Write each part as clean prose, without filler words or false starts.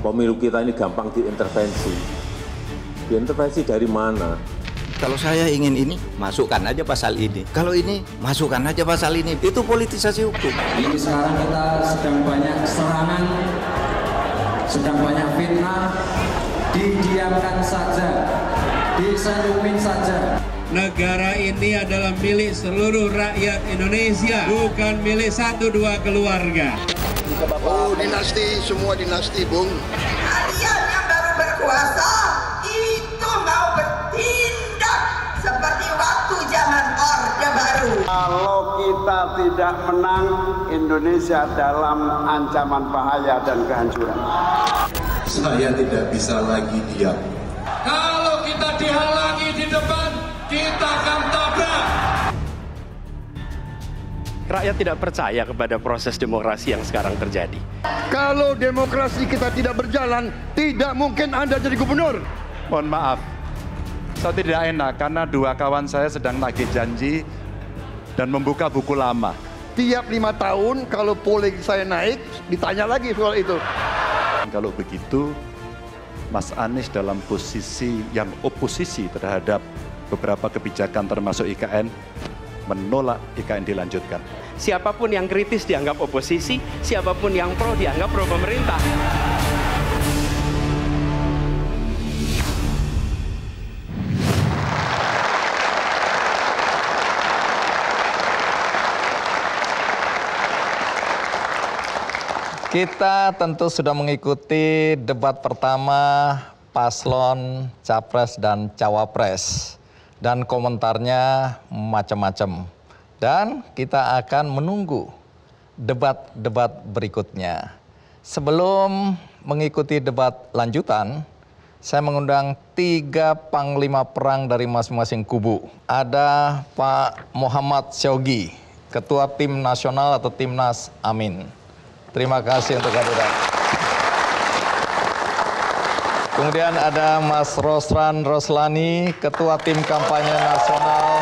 pemilu kita ini gampang diintervensi. Diintervensi dari mana? Kalau saya ingin ini, masukkan aja pasal ini. Kalau ini, masukkan aja pasal ini. Itu politisasi hukum. Ini sekarang kita sedang banyak serangan, sedang banyak fitnah, didiamkan saja, disenyumin saja. Negara ini adalah milik seluruh rakyat Indonesia, bukan milik 1-2 keluarga. Oh, dinasti, semua dinasti, Bung. Kalian yang baru berkuasa itu mau bertindak seperti waktu zaman Orde Baru. Kalau kita tidak menang, Indonesia dalam ancaman bahaya dan kehancuran. Saya tidak bisa lagi diam. Kalau kita dihalangi di depan, kita akan tabrak. Rakyat tidak percaya kepada proses demokrasi yang sekarang terjadi. Kalau demokrasi kita tidak berjalan, tidak mungkin Anda jadi gubernur. Mohon maaf, saya tidak enak karena dua kawan saya sedang nagih janji dan membuka buku lama. Tiap 5 tahun kalau polling saya naik, ditanya lagi soal itu. Kalau begitu, Mas Anies dalam posisi yang oposisi terhadap beberapa kebijakan termasuk IKN, menolak IKN dilanjutkan. Siapapun yang kritis dianggap oposisi, siapapun yang pro dianggap pro pemerintah. Kita tentu sudah mengikuti debat pertama paslon Capres dan Cawapres. Dan komentarnya macam-macam. Dan kita akan menunggu debat-debat berikutnya. Sebelum mengikuti debat lanjutan, saya mengundang 3 panglima perang dari masing-masing kubu. Ada Pak Muhammad Syawgi, Ketua Tim Nasional atau Timnas Amin. Terima kasih untuk kehadiran. Kemudian ada Mas Rosran Roslani, Ketua Tim Kampanye Nasional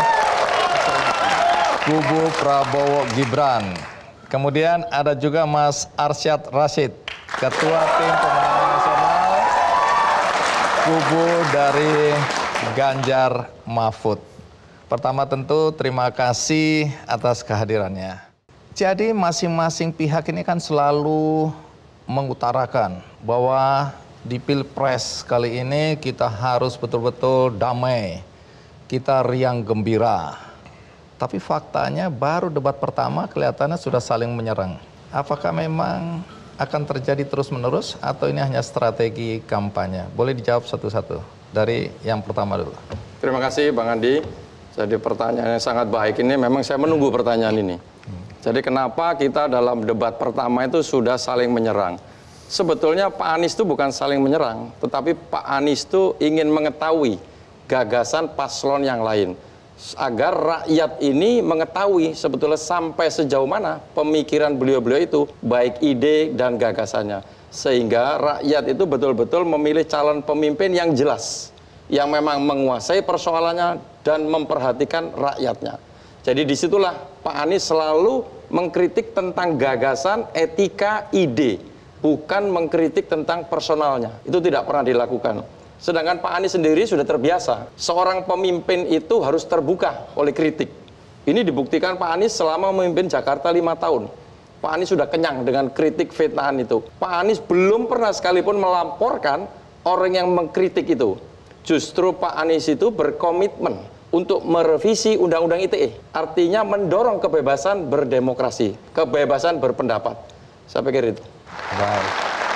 Kubu Prabowo Gibran. Kemudian ada juga Mas Arsyad Rashid, Ketua Tim Pemenangan Nasional Kubu dari Ganjar Mahfud. Pertama tentu terima kasih atas kehadirannya. Jadi masing-masing pihak ini kan selalu mengutarakan bahwa di Pilpres kali ini kita harus betul-betul damai, kita riang gembira. Tapi faktanya baru debat pertama kelihatannya sudah saling menyerang. Apakah memang akan terjadi terus-menerus atau ini hanya strategi kampanye? Boleh dijawab satu-satu. Dari yang pertama dulu. Terima kasih Bang Andi. Jadi pertanyaannya sangat baik ini, memang saya menunggu pertanyaan ini. Jadi kenapa kita dalam debat pertama itu sudah saling menyerang? Sebetulnya Pak Anies itu bukan saling menyerang, tetapi Pak Anies itu ingin mengetahui gagasan paslon yang lain. Agar rakyat ini mengetahui sebetulnya sampai sejauh mana pemikiran beliau-beliau itu, baik ide dan gagasannya. Sehingga rakyat itu betul-betul memilih calon pemimpin yang jelas, yang memang menguasai persoalannya dan memperhatikan rakyatnya. Jadi disitulah Pak Anies selalu mengkritik tentang gagasan, etika, ide. Bukan mengkritik tentang personalnya. Itu tidak pernah dilakukan. Sedangkan Pak Anies sendiri sudah terbiasa. Seorang pemimpin itu harus terbuka oleh kritik. Ini dibuktikan Pak Anies selama memimpin Jakarta 5 tahun. Pak Anies sudah kenyang dengan kritik fitnahan itu. Pak Anies belum pernah sekalipun melaporkan orang yang mengkritik itu. Justru Pak Anies itu berkomitmen untuk merevisi Undang-Undang ITE. Artinya mendorong kebebasan berdemokrasi, kebebasan berpendapat. Saya pikir itu. Baik.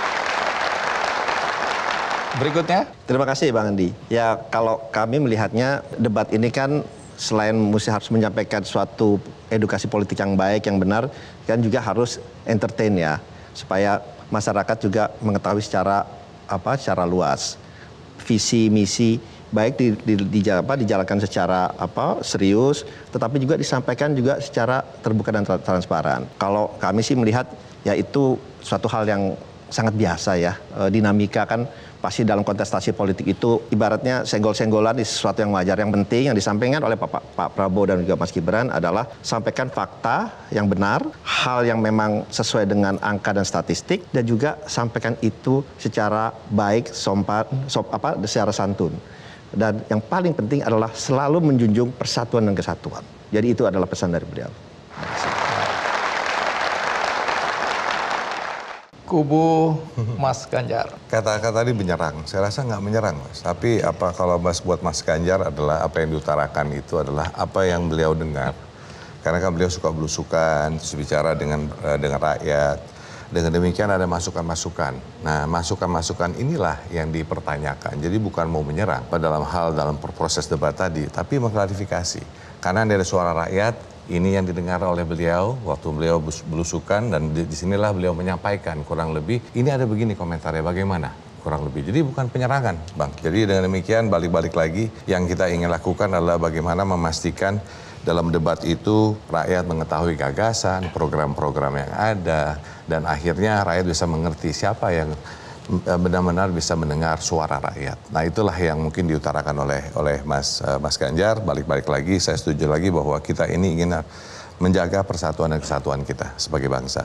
Berikutnya. Terima kasih Bang Andi. Ya kalau kami melihatnya debat ini kan selain mesti harus menyampaikan suatu edukasi politik yang baik, yang benar, kan juga harus entertain ya. Supaya masyarakat juga mengetahui secara luas. Visi, misi, baik dijalankan secara serius, tetapi juga disampaikan juga secara terbuka dan transparan. Kalau kami sih melihat ya itu suatu hal yang sangat biasa ya. Dinamika kan pasti dalam kontestasi politik itu ibaratnya senggol-senggolan di sesuatu yang wajar. Yang penting yang disampaikan oleh Pak Prabowo dan juga Mas Gibran adalah sampaikan fakta yang benar, hal yang memang sesuai dengan angka dan statistik, dan juga sampaikan itu secara baik, secara santun. Dan yang paling penting adalah selalu menjunjung persatuan dan kesatuan. Jadi itu adalah pesan dari beliau. Kubu Mas Ganjar. Kata-kata tadi menyerang, saya rasa nggak menyerang, Mas. Tapi apa kalau Mas buat Mas Ganjar adalah apa yang diutarakan itu adalah apa yang beliau dengar. Karena kan beliau suka belusukan, terus bicara dengan rakyat. Dengan demikian ada masukan-masukan. Nah, masukan-masukan inilah yang dipertanyakan. Jadi bukan mau menyerang dalam proses debat tadi, tapi mengklarifikasi. Karena ada suara rakyat. Ini yang didengar oleh beliau waktu beliau belusukan, dan disinilah beliau menyampaikan kurang lebih ini ada begini komentarnya bagaimana kurang lebih. Jadi bukan penyerangan, Bang. Jadi dengan demikian balik-balik lagi yang kita ingin lakukan adalah bagaimana memastikan dalam debat itu rakyat mengetahui gagasan, program-program yang ada, dan akhirnya rakyat bisa mengerti siapa yang benar-benar bisa mendengar suara rakyat. Nah, itulah yang mungkin diutarakan oleh Mas Ganjar. Balik-balik lagi, saya setuju lagi bahwa kita ini ingin menjaga persatuan dan kesatuan kita sebagai bangsa.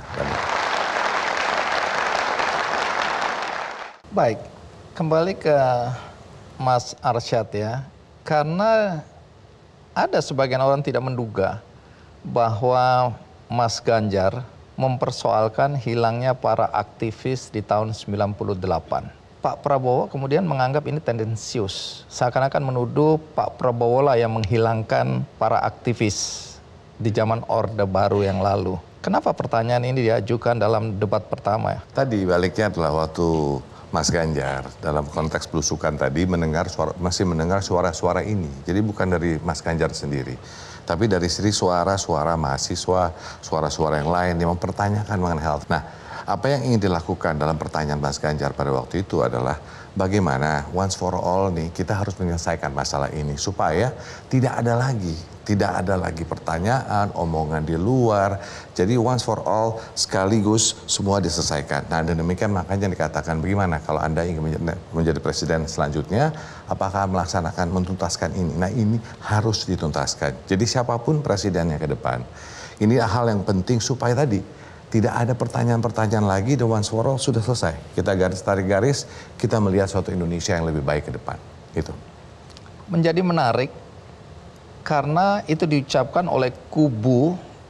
Baik, kembali ke Mas Arsyad ya. Karena ada sebagian orang tidak menduga bahwa Mas Ganjar mempersoalkan hilangnya para aktivis di tahun 98. Pak Prabowo kemudian menganggap ini tendensius. Seakan-akan menuduh Pak Prabowo lah yang menghilangkan para aktivis di zaman Orde Baru yang lalu. Kenapa pertanyaan ini diajukan dalam debat pertama ya? Tadi baliknya adalah waktu Mas Ganjar dalam konteks belusukan tadi masih mendengar suara-suara ini. Jadi bukan dari Mas Ganjar sendiri. Tapi dari sisi suara-suara mahasiswa, suara-suara yang lain yang mempertanyakan mengenai hal. Nah, apa yang ingin dilakukan dalam pertanyaan Mas Ganjar pada waktu itu adalah bagaimana once for all nih kita harus menyelesaikan masalah ini supaya tidak ada lagi pertanyaan, omongan di luar. Jadi once for all sekaligus semua diselesaikan. Nah, dan demikian makanya dikatakan bagaimana kalau Anda ingin menjadi presiden selanjutnya, apakah melaksanakan mentuntaskan ini? Nah, ini harus dituntaskan. Jadi siapapun presidennya ke depan, ini hal yang penting supaya tadi tidak ada pertanyaan-pertanyaan lagi, the once for all sudah selesai. Kita tarik garis, kita melihat suatu Indonesia yang lebih baik ke depan. Itu. Menjadi menarik karena itu diucapkan oleh kubu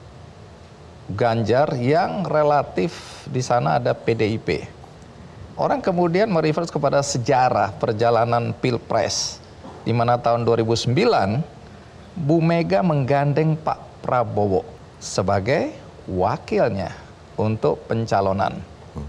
Ganjar yang relatif di sana ada PDIP. Orang kemudian mereferensi kepada sejarah perjalanan Pilpres, di mana tahun 2009 Bu Mega menggandeng Pak Prabowo sebagai wakilnya untuk pencalonan.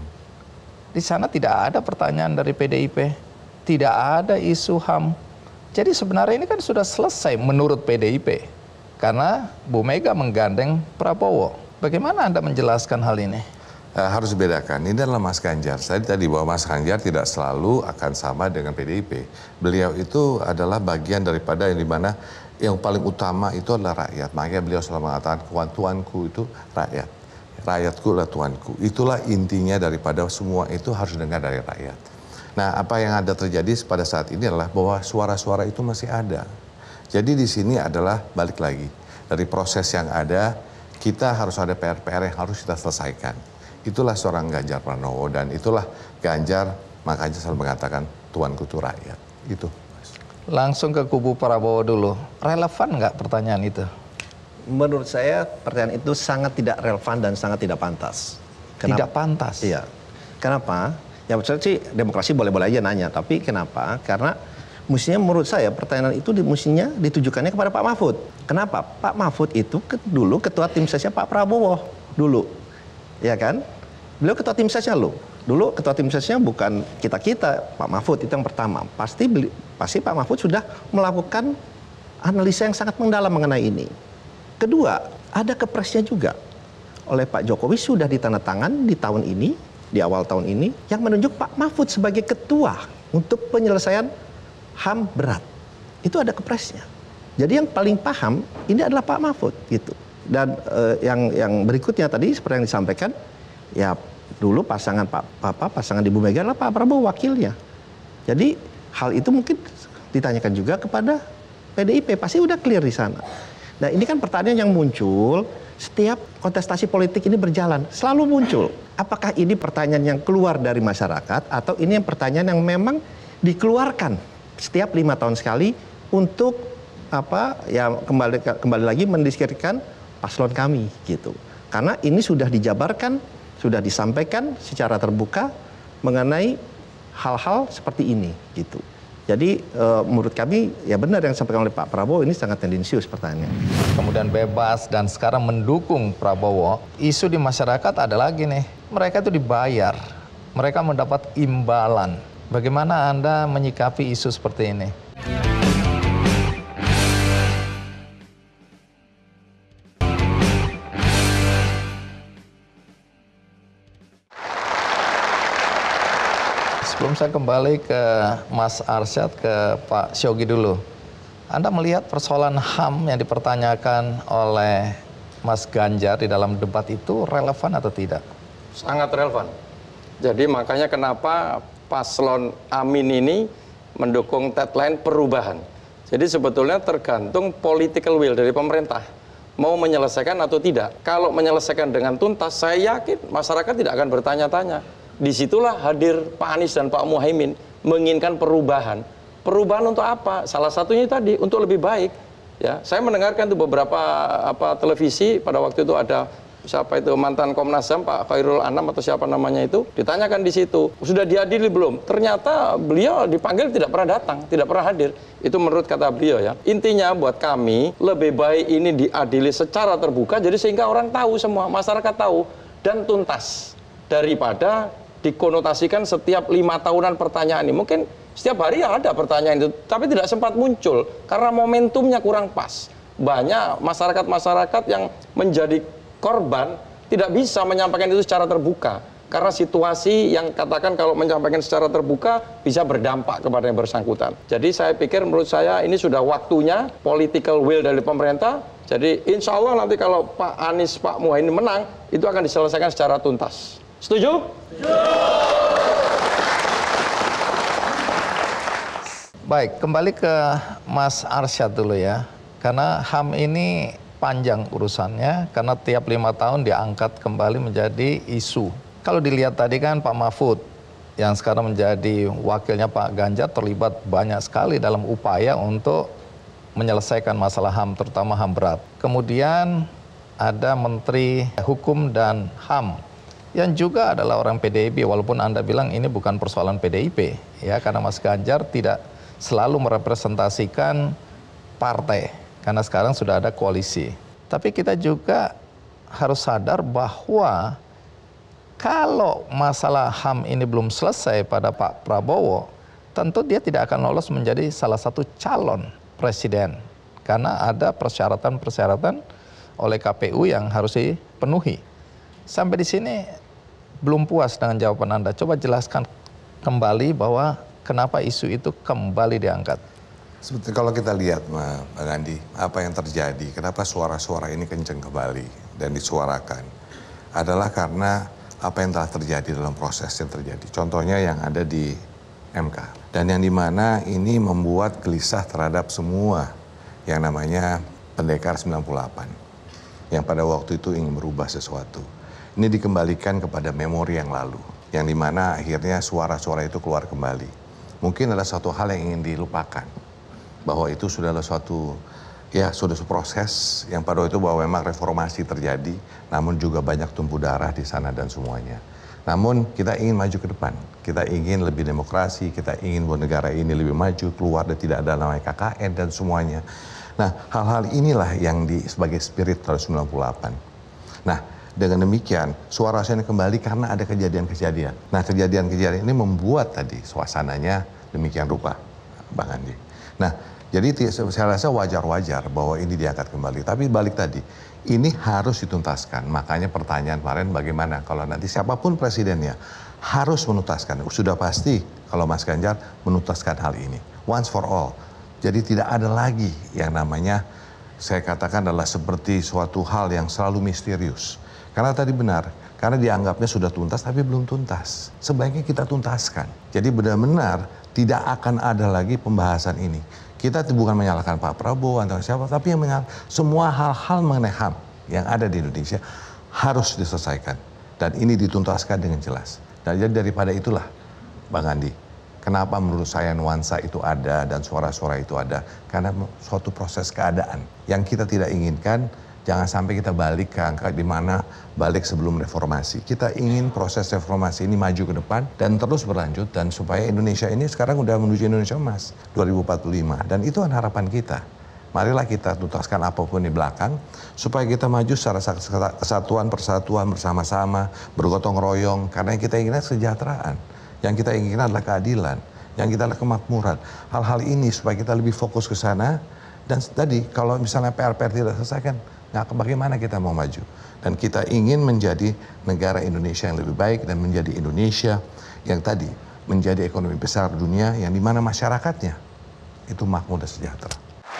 Di sana tidak ada pertanyaan dari PDIP, tidak ada isu HAM. Jadi sebenarnya ini kan sudah selesai menurut PDIP, karena Bu Mega menggandeng Prabowo. Bagaimana Anda menjelaskan hal ini? Harus dibedakan, ini adalah Mas Ganjar. Saya tadi bahwa Mas Ganjar tidak selalu akan sama dengan PDIP. Beliau itu adalah bagian daripada yang dimana yang paling utama itu adalah rakyat. Makanya beliau selalu mengatakan, tuanku itu rakyat. Rakyatku adalah tuanku. Itulah intinya daripada semua itu harus dengar dari rakyat. Nah, apa yang ada terjadi pada saat ini adalah bahwa suara-suara itu masih ada. Jadi di sini adalah balik lagi. Dari proses yang ada, kita harus ada PR-PR yang harus kita selesaikan. Itulah seorang Ganjar Pranowo dan itulah Ganjar makanya selalu mengatakan tuanku itu rakyat. Itu. Langsung ke kubu Prabowo dulu. Relevan nggak pertanyaan itu? Menurut saya pertanyaan itu sangat tidak relevan dan sangat tidak pantas. Tidak pantas? Iya. Kenapa? Ya maksudnya sih demokrasi boleh-boleh aja nanya, tapi kenapa? Karena mestinya menurut saya pertanyaan itu mestinya ditujukannya kepada Pak Mahfud. Kenapa? Pak Mahfud itu dulu ketua tim sesnya Pak Prabowo dulu, ya kan? Beliau ketua tim sesnya loh. Dulu ketua tim sesnya bukan kita-kita, Pak Mahfud itu yang pertama. Pasti Pak Mahfud sudah melakukan analisa yang sangat mendalam mengenai ini. Kedua, ada kepresnya juga oleh Pak Jokowi sudah ditandatangan di tahun ini, di awal tahun ini, yang menunjuk Pak Mahfud sebagai ketua untuk penyelesaian HAM berat. Itu ada kepresnya. Jadi yang paling paham ini adalah Pak Mahfud gitu. Dan yang berikutnya tadi seperti yang disampaikan, ya dulu pasangan pasangan Ibu Mega adalah Pak Prabowo wakilnya. Jadi hal itu mungkin ditanyakan juga kepada PDIP, pasti udah clear di sana. Nah ini kan pertanyaan yang muncul setiap kontestasi politik ini berjalan, selalu muncul. Apakah ini pertanyaan yang keluar dari masyarakat atau ini yang pertanyaan yang memang dikeluarkan setiap 5 tahun sekali untuk kembali lagi mendiskreditkan paslon kami gitu. Karena ini sudah dijabarkan, sudah disampaikan secara terbuka mengenai hal-hal seperti ini gitu. Jadi menurut kami ya benar yang disampaikan oleh Pak Prabowo ini sangat tendensius pertanyaannya. Kemudian bebas dan sekarang mendukung Prabowo. Isu di masyarakat ada lagi nih, mereka itu dibayar, mereka mendapat imbalan. Bagaimana Anda menyikapi isu seperti ini? Sebelum saya kembali ke Mas Arsyad, ke Pak Syogi dulu. Anda melihat persoalan HAM yang dipertanyakan oleh Mas Ganjar di dalam debat itu relevan atau tidak? Sangat relevan. Jadi makanya kenapa paslon Amin ini mendukung tagline perubahan. Jadi sebetulnya tergantung political will dari pemerintah. Mau menyelesaikan atau tidak. Kalau menyelesaikan dengan tuntas, saya yakin masyarakat tidak akan bertanya-tanya. Disitulah hadir Pak Anies dan Pak Muhaimin menginginkan perubahan. Perubahan untuk apa? Salah satunya tadi untuk lebih baik. Ya, saya mendengarkan tuh beberapa televisi pada waktu itu ada siapa itu mantan Komnas HAM Pak Khairul Anam atau siapa namanya itu ditanyakan di situ sudah diadili belum? Ternyata beliau dipanggil tidak pernah datang, tidak pernah hadir. Itu menurut kata beliau ya. Intinya buat kami lebih baik ini diadili secara terbuka jadi sehingga orang tahu semua, masyarakat tahu dan tuntas daripada dikonotasikan setiap 5 tahunan pertanyaan ini. Mungkin setiap hari ada pertanyaan itu, tapi tidak sempat muncul karena momentumnya kurang pas. Banyak masyarakat-masyarakat yang menjadi korban tidak bisa menyampaikan itu secara terbuka. Karena situasi yang katakan kalau menyampaikan secara terbuka bisa berdampak kepada yang bersangkutan. Jadi saya pikir menurut saya ini sudah waktunya political will dari pemerintah. Jadi insya Allah nanti kalau Pak Anies, Pak Muhaimin menang, itu akan diselesaikan secara tuntas. Setuju? Baik, kembali ke Mas Arsyad dulu ya. Karena HAM ini panjang urusannya, karena tiap 5 tahun diangkat kembali menjadi isu. Kalau dilihat tadi kan Pak Mahfud, yang sekarang menjadi wakilnya Pak Ganjar, terlibat banyak sekali dalam upaya untuk menyelesaikan masalah HAM, terutama HAM berat. Kemudian ada Menteri Hukum dan HAM, yang juga adalah orang PDIP, walaupun Anda bilang ini bukan persoalan PDIP, ya, karena Mas Ganjar tidak selalu merepresentasikan partai, karena sekarang sudah ada koalisi. Tapi kita juga harus sadar bahwa kalau masalah HAM ini belum selesai pada Pak Prabowo, tentu dia tidak akan lolos menjadi salah satu calon presiden, karena ada persyaratan-persyaratan oleh KPU yang harus dipenuhi. Sampai di sini belum puas dengan jawaban Anda. Coba jelaskan kembali bahwa kenapa isu itu kembali diangkat. Sebetulnya kalau kita lihat, Bang Andi, apa yang terjadi, kenapa suara-suara ini kenceng kembali dan disuarakan, adalah karena apa yang telah terjadi dalam proses yang terjadi. Contohnya yang ada di MK. Dan yang dimana ini membuat gelisah terhadap semua yang namanya pendekar 98. Yang pada waktu itu ingin merubah sesuatu. Ini dikembalikan kepada memori yang lalu, yang dimana akhirnya suara-suara itu keluar kembali. Mungkin adalah suatu hal yang ingin dilupakan, bahwa itu sudah adalah suatu proses yang pada waktu itu bahwa memang reformasi terjadi, namun juga banyak tumpah darah di sana dan semuanya. Namun kita ingin maju ke depan, kita ingin lebih demokrasi, kita ingin buat negara ini lebih maju, keluar dan tidak ada namanya KKN dan semuanya. Nah, hal-hal inilah yang sebagai spirit tahun 98. Nah, dengan demikian, suara saya kembali karena ada kejadian-kejadian. Nah, kejadian-kejadian ini membuat tadi suasananya demikian rupa, Bang Andi. Nah, jadi saya rasa wajar-wajar bahwa ini diangkat kembali. Tapi balik tadi, ini harus dituntaskan. Makanya pertanyaan kemarin bagaimana kalau nanti siapapun presidennya harus menuntaskan. Sudah pasti kalau Mas Ganjar menuntaskan hal ini. Once for all. Jadi tidak ada lagi yang namanya, saya katakan adalah seperti suatu hal yang selalu misterius. Karena tadi benar, Karena dianggapnya sudah tuntas tapi belum tuntas. Sebaiknya kita tuntaskan. Jadi benar-benar tidak akan ada lagi pembahasan ini. Kita bukan menyalahkan Pak Prabowo atau siapa, tapi yang semua hal-hal mengenai HAM yang ada di Indonesia harus diselesaikan. Dan ini dituntaskan dengan jelas. Dan jadi daripada itulah, Bang Andi, kenapa menurut saya nuansa itu ada dan suara-suara itu ada? Karena suatu proses keadaan yang kita tidak inginkan. Jangan sampai kita balik ke angka di mana balik sebelum reformasi. Kita ingin proses reformasi ini maju ke depan dan terus berlanjut, dan supaya Indonesia ini sekarang udah menuju Indonesia Emas 2045, dan itu kan harapan kita. Marilah kita tuntaskan apapun di belakang supaya kita maju secara kesatuan, persatuan, bersama-sama, bergotong royong, karena yang kita inginkan kesejahteraan, yang kita inginkan adalah keadilan, yang kita adalah kemakmuran. Hal-hal ini supaya kita lebih fokus ke sana. Dan tadi kalau misalnya PR-PR tidak selesaikan, bagaimana kita mau maju? Dan kita ingin menjadi negara Indonesia yang lebih baik dan menjadi Indonesia yang tadi menjadi ekonomi besar dunia yang dimana masyarakatnya itu makmur dan sejahtera.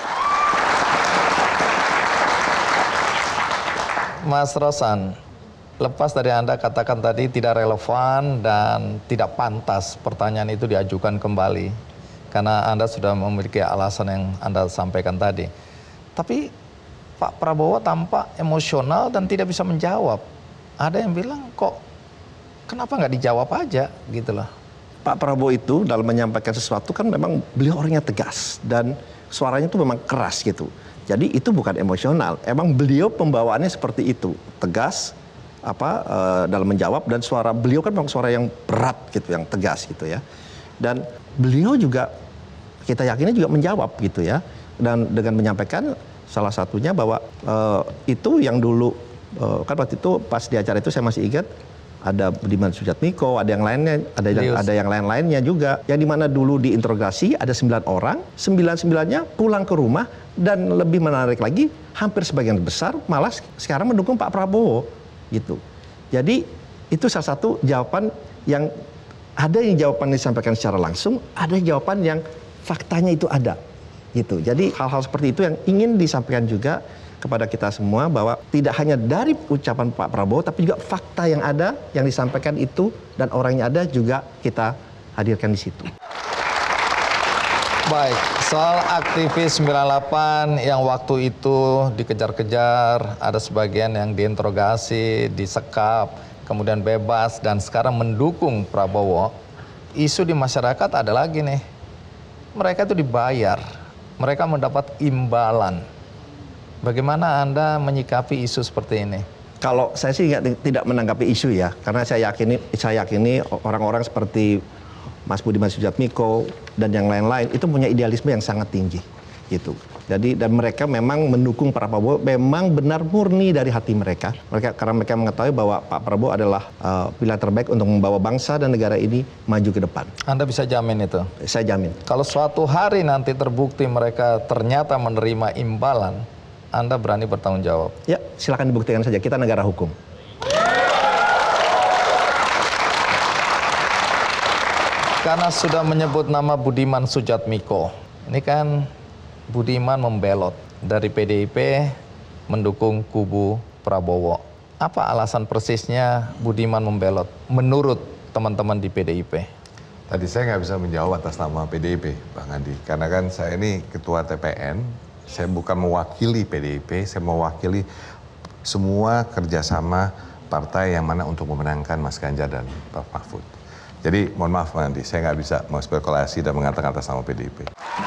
Mas Rosan, lepas dari Anda katakan tadi tidak relevan dan tidak pantas pertanyaan itu diajukan kembali karena Anda sudah memiliki alasan yang Anda sampaikan tadi. Tapi Pak Prabowo tampak emosional dan tidak bisa menjawab. Ada yang bilang kok kenapa nggak dijawab aja gitu loh. Pak Prabowo itu dalam menyampaikan sesuatu kan memang beliau orangnya tegas dan suaranya itu memang keras gitu. Jadi itu bukan emosional. Emang beliau pembawaannya seperti itu, tegas dalam menjawab, dan suara beliau kan memang suara yang berat gitu, yang tegas gitu ya. Dan beliau juga kita yakini juga menjawab gitu ya, dan dengan menyampaikan salah satunya bahwa itu yang dulu kan waktu itu pas di acara itu saya masih ingat ada Budiman Sujatmiko, ada yang lainnya, ada yang lain-lainnya juga, yang dimana dulu diinterogasi ada 9 orang, 9-9-nya pulang ke rumah, dan lebih menarik lagi hampir sebagian besar malah sekarang mendukung Pak Prabowo gitu. Jadi itu salah satu jawaban yang ada, yang jawaban disampaikan secara langsung, ada jawaban yang faktanya itu ada gitu. Jadi hal-hal seperti itu yang ingin disampaikan juga kepada kita semua, bahwa tidak hanya dari ucapan Pak Prabowo tapi juga fakta yang ada yang disampaikan itu dan orangnya ada juga kita hadirkan di situ. Baik, soal aktivis 98 yang waktu itu dikejar-kejar, ada sebagian yang diinterogasi, disekap, kemudian bebas, dan sekarang mendukung Prabowo. Isu di masyarakat ada lagi nih, mereka itu dibayar, mereka mendapat imbalan. Bagaimana Anda menyikapi isu seperti ini? Kalau saya sih tidak menanggapi isu ya, karena saya yakini orang-orang seperti Mas Budiman Sujatmiko dan yang lain-lain itu punya idealisme yang sangat tinggi gitu. Jadi dan mereka memang mendukung Pak Prabowo, memang benar murni dari hati mereka. Karena mereka mengetahui bahwa Pak Prabowo adalah pilihan terbaik untuk membawa bangsa dan negara ini maju ke depan. Anda bisa jamin itu? Saya jamin. Kalau suatu hari nanti terbukti mereka ternyata menerima imbalan, Anda berani bertanggung jawab? Ya, silakan dibuktikan saja. Kita negara hukum. Karena sudah menyebut nama Budiman Sujatmiko, ini kan Budiman membelot dari PDIP mendukung kubu Prabowo. Apa alasan persisnya Budiman membelot menurut teman-teman di PDIP? Tadi saya nggak bisa menjawab atas nama PDIP, Bang Andi. Karena kan saya ini ketua TPN, saya bukan mewakili PDIP, saya mewakili semua kerjasama partai yang mana untuk memenangkan Mas Ganjar dan Pak Mahfud. Jadi mohon maaf Bang Andi, saya nggak bisa mengespekulasi dan mengatakan atas nama PDIP.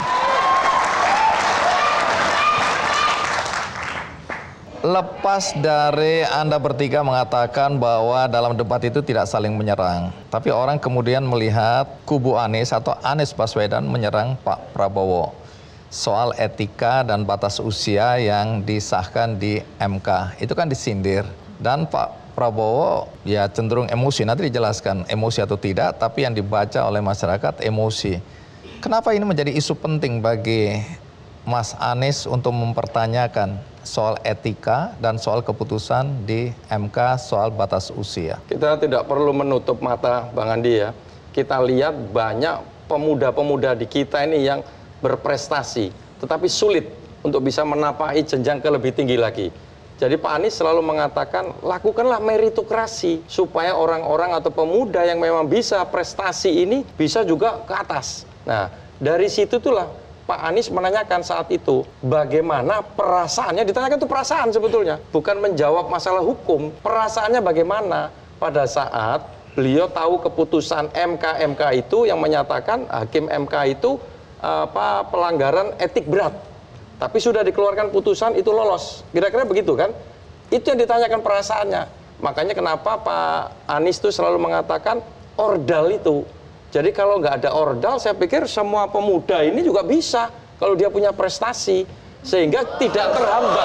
Lepas dari Anda bertiga mengatakan bahwa dalam debat itu tidak saling menyerang, tapi orang kemudian melihat kubu Anies atau Anies Baswedan menyerang Pak Prabowo soal etika dan batas usia yang disahkan di MK. Itu kan disindir, dan Pak Prabowo ya cenderung emosi. Nanti dijelaskan emosi atau tidak, tapi yang dibaca oleh masyarakat emosi. Kenapa ini menjadi isu penting bagi Mas Anies untuk mempertanyakan soal etika dan soal keputusan di MK soal batas usia? Kita tidak perlu menutup mata, Bang Andi ya. Kita lihat banyak pemuda-pemuda di kita ini yang berprestasi, tetapi sulit untuk bisa menapahi jenjang ke lebih tinggi lagi. Jadi Pak Anies selalu mengatakan, lakukanlah meritokrasi supaya orang-orang atau pemuda yang memang bisa prestasi ini bisa juga ke atas. Nah, dari situ itulah Pak Anies menanyakan saat itu, bagaimana perasaannya, ditanyakan itu perasaan sebetulnya, bukan menjawab masalah hukum, perasaannya bagaimana pada saat beliau tahu keputusan MK itu yang menyatakan hakim MK itu pelanggaran etik berat. Tapi sudah dikeluarkan putusan itu lolos. Kira-kira begitu kan? Itu yang ditanyakan perasaannya. Makanya kenapa Pak Anies itu selalu mengatakan ordal itu. Jadi kalau nggak ada ordal, saya pikir semua pemuda ini juga bisa kalau dia punya prestasi. Sehingga tidak terhambat.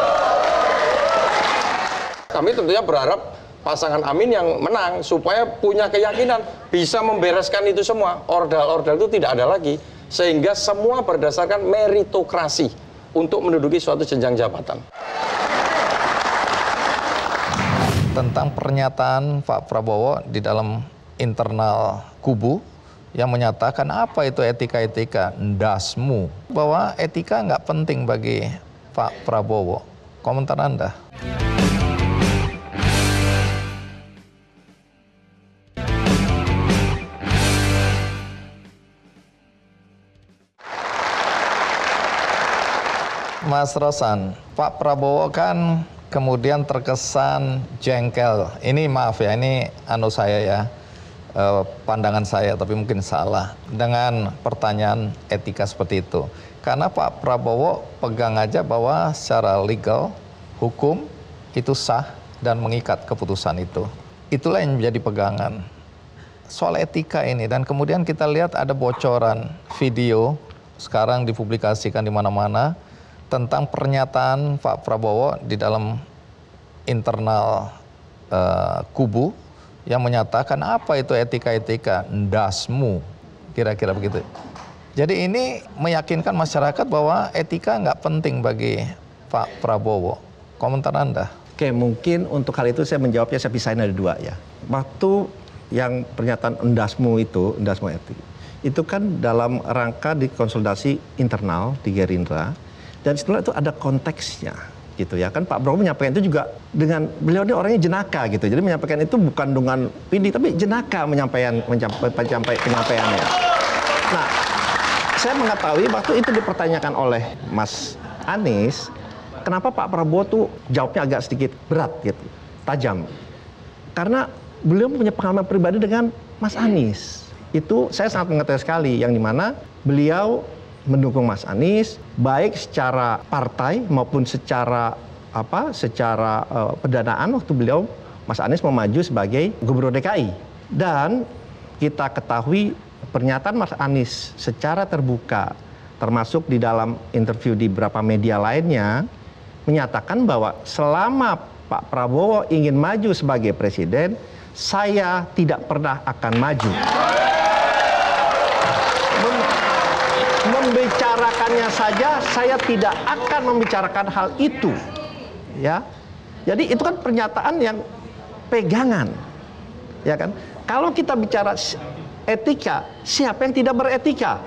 Kami tentunya berharap pasangan Amin yang menang supaya punya keyakinan bisa membereskan itu semua. Ordal-ordal itu tidak ada lagi. Sehingga semua berdasarkan meritokrasi untuk menduduki suatu jenjang jabatan. Tentang pernyataan Pak Prabowo di dalam internal kubu yang menyatakan apa itu etika-etika, ndasmu, bahwa etika nggak penting bagi Pak Prabowo. Komentar Anda? Mas Rosan, Pak Prabowo kan kemudian terkesan jengkel. Ini maaf ya, ini saya ya, pandangan saya, tapi mungkin salah dengan pertanyaan etika seperti itu. Karena Pak Prabowo pegang aja bahwa secara legal, hukum itu sah dan mengikat keputusan itu. Itulah yang menjadi pegangan. Soal etika ini, dan kemudian kita lihat ada bocoran video sekarang dipublikasikan di mana-mana tentang pernyataan Pak Prabowo di dalam internal kubu yang menyatakan apa itu etika-etika, ndasmu, kira-kira begitu. Jadi ini meyakinkan masyarakat bahwa etika nggak penting bagi Pak Prabowo. Komentar Anda? Oke, mungkin untuk hal itu saya menjawabnya, saya pisahin ada dua ya. Waktu yang pernyataan ndasmu itu, ndasmu etik, itu kan dalam rangka dikonsultasi internal di Gerindra. Dan setelah itu ada konteksnya, gitu ya kan. Pak Prabowo menyampaikan itu juga dengan beliau ini orangnya jenaka gitu. Jadi menyampaikan itu bukan dengan pindi, tapi jenaka penyampaiannya. Nah, saya mengetahui waktu itu dipertanyakan oleh Mas Anies, kenapa Pak Prabowo tuh jawabnya agak sedikit berat gitu, tajam. Karena beliau punya pengalaman pribadi dengan Mas Anies. Itu saya sangat mengetahui sekali, yang dimana beliau mendukung Mas Anies baik secara partai maupun secara pendanaan waktu beliau Mas Anies mau maju sebagai Gubernur DKI. Dan kita ketahui pernyataan Mas Anies secara terbuka termasuk di dalam interview di beberapa media lainnya menyatakan bahwa selama Pak Prabowo ingin maju sebagai presiden, saya tidak pernah akan maju. Membicarakannya saja, saya tidak akan membicarakan hal itu, ya. Jadi itu kan pernyataan yang pegangan, ya kan. Kalau kita bicara etika, siapa yang tidak beretika?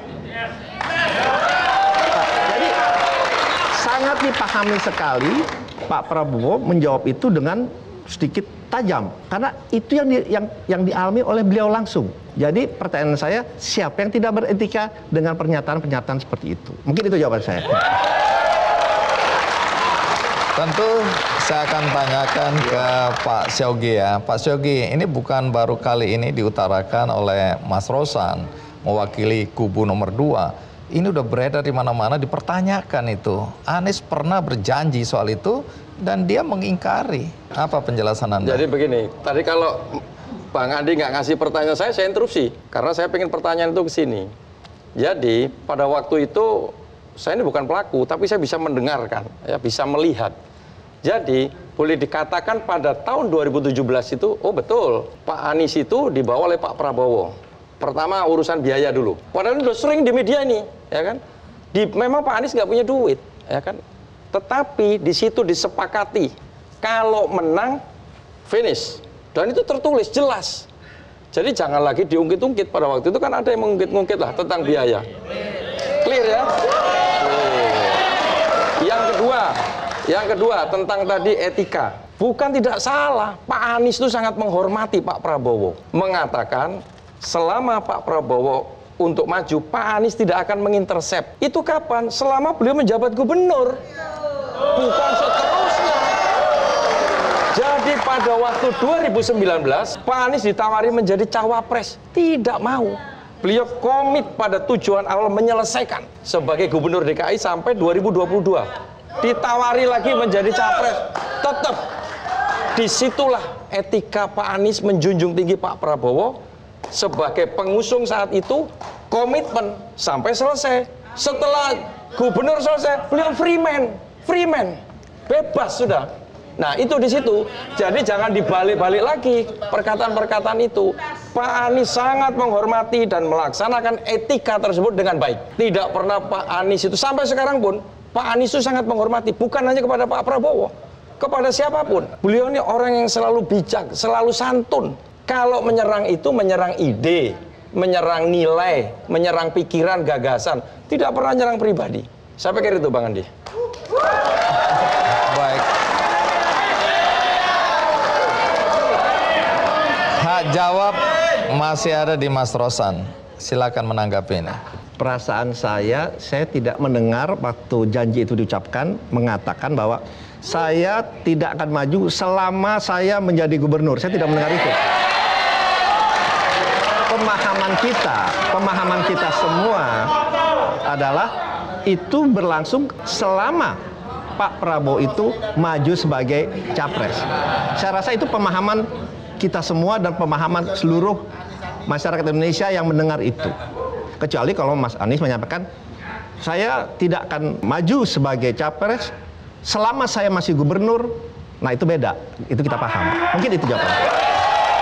Jadi sangat dipahami sekali Pak Prabowo menjawab itu dengan sedikit tajam, karena itu yang dialami oleh beliau langsung. Jadi pertanyaan saya, siapa yang tidak beretika dengan pernyataan-pernyataan seperti itu? Mungkin itu jawaban saya. Tentu saya akan tanyakan ke Pak Syawgi ya. Pak Syawgi, ini bukan baru kali ini diutarakan oleh Mas Rosan mewakili kubu nomor 2. Ini udah beredar di mana-mana, dipertanyakan itu. Anies pernah berjanji soal itu dan dia mengingkari. Apa penjelasan Anda? Jadi begini, tadi kalau Bang Andi nggak ngasih pertanyaan saya interupsi. Karena saya pengen pertanyaan itu ke sini. Jadi pada waktu itu, saya ini bukan pelaku, tapi saya bisa mendengarkan, ya, bisa melihat. Jadi boleh dikatakan pada tahun 2017 itu, oh betul, Pak Anies itu dibawa oleh Pak Prabowo. Pertama urusan biaya dulu. Padahal udah sering di media ini, ya kan? Memang Pak Anies nggak punya duit, ya kan? Tetapi di situ disepakati kalau menang finish, dan itu tertulis jelas. Jadi jangan lagi diungkit-ungkit. Pada waktu itu kan ada yang mengungkit-ungkit lah tentang biaya. Clear ya? Yang kedua, Yang kedua, tentang tadi etika. Bukan tidak salah, Pak Anies itu sangat menghormati Pak Prabowo. Mengatakan, selama Pak Prabowo untuk maju, Pak Anies tidak akan mengintersep. Itu kapan? Selama beliau menjabat gubernur. Bukan seterusnya. Jadi pada waktu 2019, Pak Anies ditawari menjadi cawapres. Tidak mau. Beliau komit pada tujuan awal menyelesaikan sebagai gubernur DKI sampai 2022. Ditawari lagi menjadi capres. Tetap. Disitulah etika Pak Anies menjunjung tinggi Pak Prabowo sebagai pengusung saat itu, komitmen sampai selesai. Setelah gubernur selesai, beliau free man, bebas sudah. Nah itu di situ. Jadi jangan dibalik-balik lagi perkataan-perkataan itu. Pak Anies sangat menghormati dan melaksanakan etika tersebut dengan baik. Tidak pernah Pak Anies itu sampai sekarang pun Pak Anies itu sangat menghormati, bukan hanya kepada Pak Prabowo, kepada siapapun. Beliau ini orang yang selalu bijak, selalu santun. Kalau menyerang itu menyerang ide, menyerang nilai, menyerang pikiran, gagasan. Tidak pernah menyerang pribadi. Saya pikir itu Bang Andi. Baik. Hak jawab masih ada di Mas Rosan. Silakan menanggapi ini. Perasaan saya tidak mendengar waktu janji itu diucapkan mengatakan bahwa saya tidak akan maju selama saya menjadi gubernur. Saya tidak mendengar itu. Pemahaman kita semua adalah itu berlangsung selama Pak Prabowo itu maju sebagai capres. Saya rasa itu pemahaman kita semua dan pemahaman seluruh masyarakat Indonesia yang mendengar itu. Kecuali kalau Mas Anies menyampaikan, saya tidak akan maju sebagai capres selama saya masih gubernur. Nah itu beda, itu kita paham. Mungkin itu jawabannya.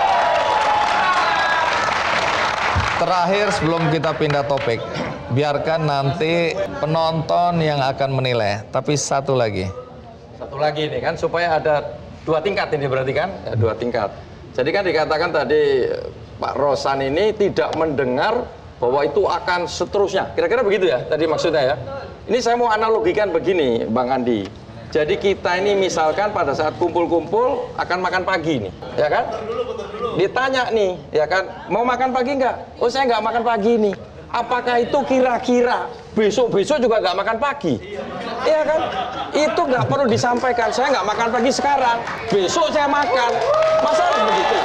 Terakhir sebelum kita pindah topik, biarkan nanti penonton yang akan menilai. Tapi satu lagi nih kan, supaya ada 2 tingkat ini berarti kan? Ya, 2 tingkat. Jadi kan dikatakan tadi Pak Rosan ini tidak mendengar bahwa itu akan seterusnya. Kira-kira begitu ya tadi maksudnya ya. Ini saya mau analogikan begini Bang Andi. Jadi kita ini misalkan pada saat kumpul-kumpul akan makan pagi nih, ya kan? Ditanya nih, ya kan, mau makan pagi nggak? Oh saya nggak makan pagi nih. Apakah itu kira-kira besok-besok juga nggak makan pagi? Iya kan? Itu nggak perlu disampaikan. Saya nggak makan pagi sekarang, besok saya makan. Masa harus begitu?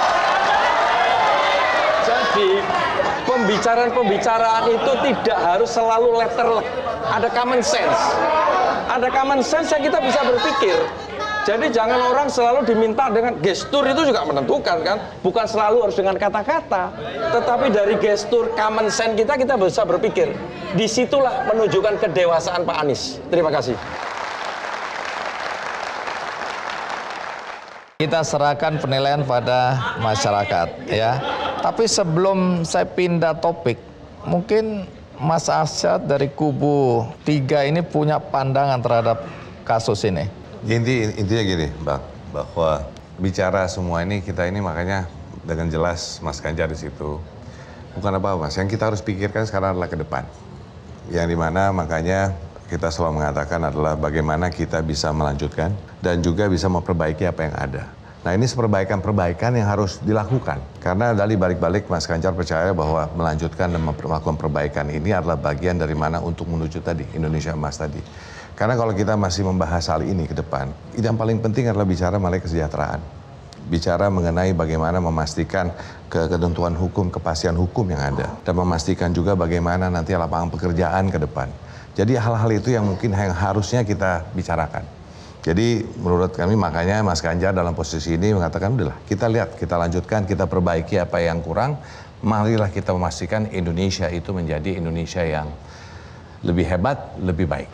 Jadi pembicaraan itu tidak harus selalu letterlek. Ada common sense. Ada common sense yang kita bisa berpikir. Jadi jangan orang selalu diminta dengan gestur, itu juga menentukan kan. Bukan selalu harus dengan kata-kata. Tetapi dari gestur common sense kita bisa berpikir. Disitulah menunjukkan kedewasaan Pak Anies. Terima kasih. Kita serahkan penilaian pada masyarakat ya. Tapi sebelum saya pindah topik, mungkin Mas Arsyad dari kubu 3 ini punya pandangan terhadap kasus ini. Intinya gini, Bang, bahwa bicara semua ini kita ini makanya dengan jelas Mas Ganjar di situ. Bukan apa-apa, Mas. Yang kita harus pikirkan sekarang adalah ke depan. Yang dimana makanya kita selalu mengatakan adalah bagaimana kita bisa melanjutkan dan juga bisa memperbaiki apa yang ada. Nah ini perbaikan yang harus dilakukan. Karena dari balik-balik Mas Ganjar percaya bahwa melanjutkan dan melakukan perbaikan ini adalah bagian dari mana untuk menuju tadi, Indonesia Emas tadi. Karena kalau kita masih membahas hal ini ke depan, yang paling penting adalah bicara mengenai kesejahteraan. Bicara mengenai bagaimana memastikan ketentuan hukum, kepastian hukum yang ada. Dan memastikan juga bagaimana nanti lapangan pekerjaan ke depan. Jadi hal-hal itu yang mungkin yang harusnya kita bicarakan. Jadi menurut kami makanya Mas Ganjar dalam posisi ini mengatakan udahlah kita lihat, kita lanjutkan, kita perbaiki apa yang kurang. Marilah kita memastikan Indonesia itu menjadi Indonesia yang lebih hebat, lebih baik.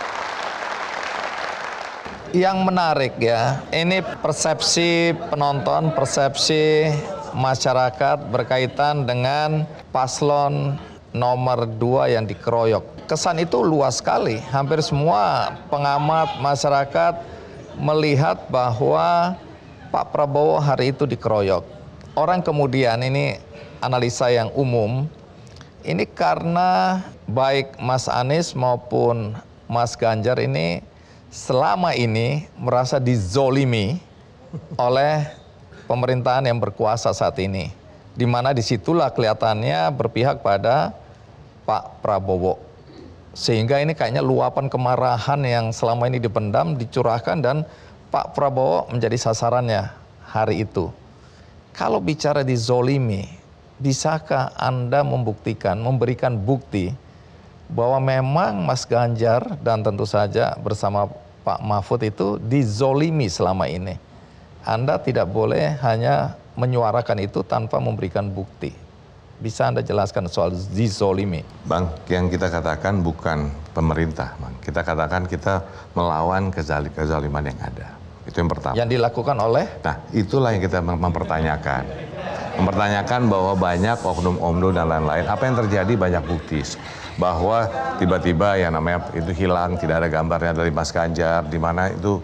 Yang menarik ya, ini persepsi penonton, persepsi masyarakat berkaitan dengan paslon nomor 2 yang dikeroyok. Kesan itu luas sekali, hampir semua pengamat masyarakat melihat bahwa Pak Prabowo hari itu dikeroyok. Orang kemudian ini analisa yang umum, ini karena baik Mas Anies maupun Mas Ganjar ini selama ini merasa dizolimi oleh pemerintahan yang berkuasa saat ini. Di mana disitulah kelihatannya berpihak pada Pak Prabowo. Sehingga ini kayaknya luapan kemarahan yang selama ini dipendam, dicurahkan, dan Pak Prabowo menjadi sasarannya hari itu. Kalau bicara dizolimi, bisakah Anda memberikan bukti bahwa memang Mas Ganjar dan tentu saja bersama Pak Mahfud itu dizolimi selama ini? Anda tidak boleh hanya menyuarakan itu tanpa memberikan bukti. Bisa Anda jelaskan soal dizolimi? Bang, yang kita katakan bukan pemerintah, Bang. Kita katakan kita melawan kezaliman yang ada. Itu yang pertama. Yang dilakukan oleh? Nah, itulah yang kita mempertanyakan. Mempertanyakan bahwa banyak oknum-oknum dan lain-lain. Apa yang terjadi, banyak bukti. Bahwa tiba-tiba yang namanya itu hilang, tidak ada gambarnya dari Mas Ganjar, di mana itu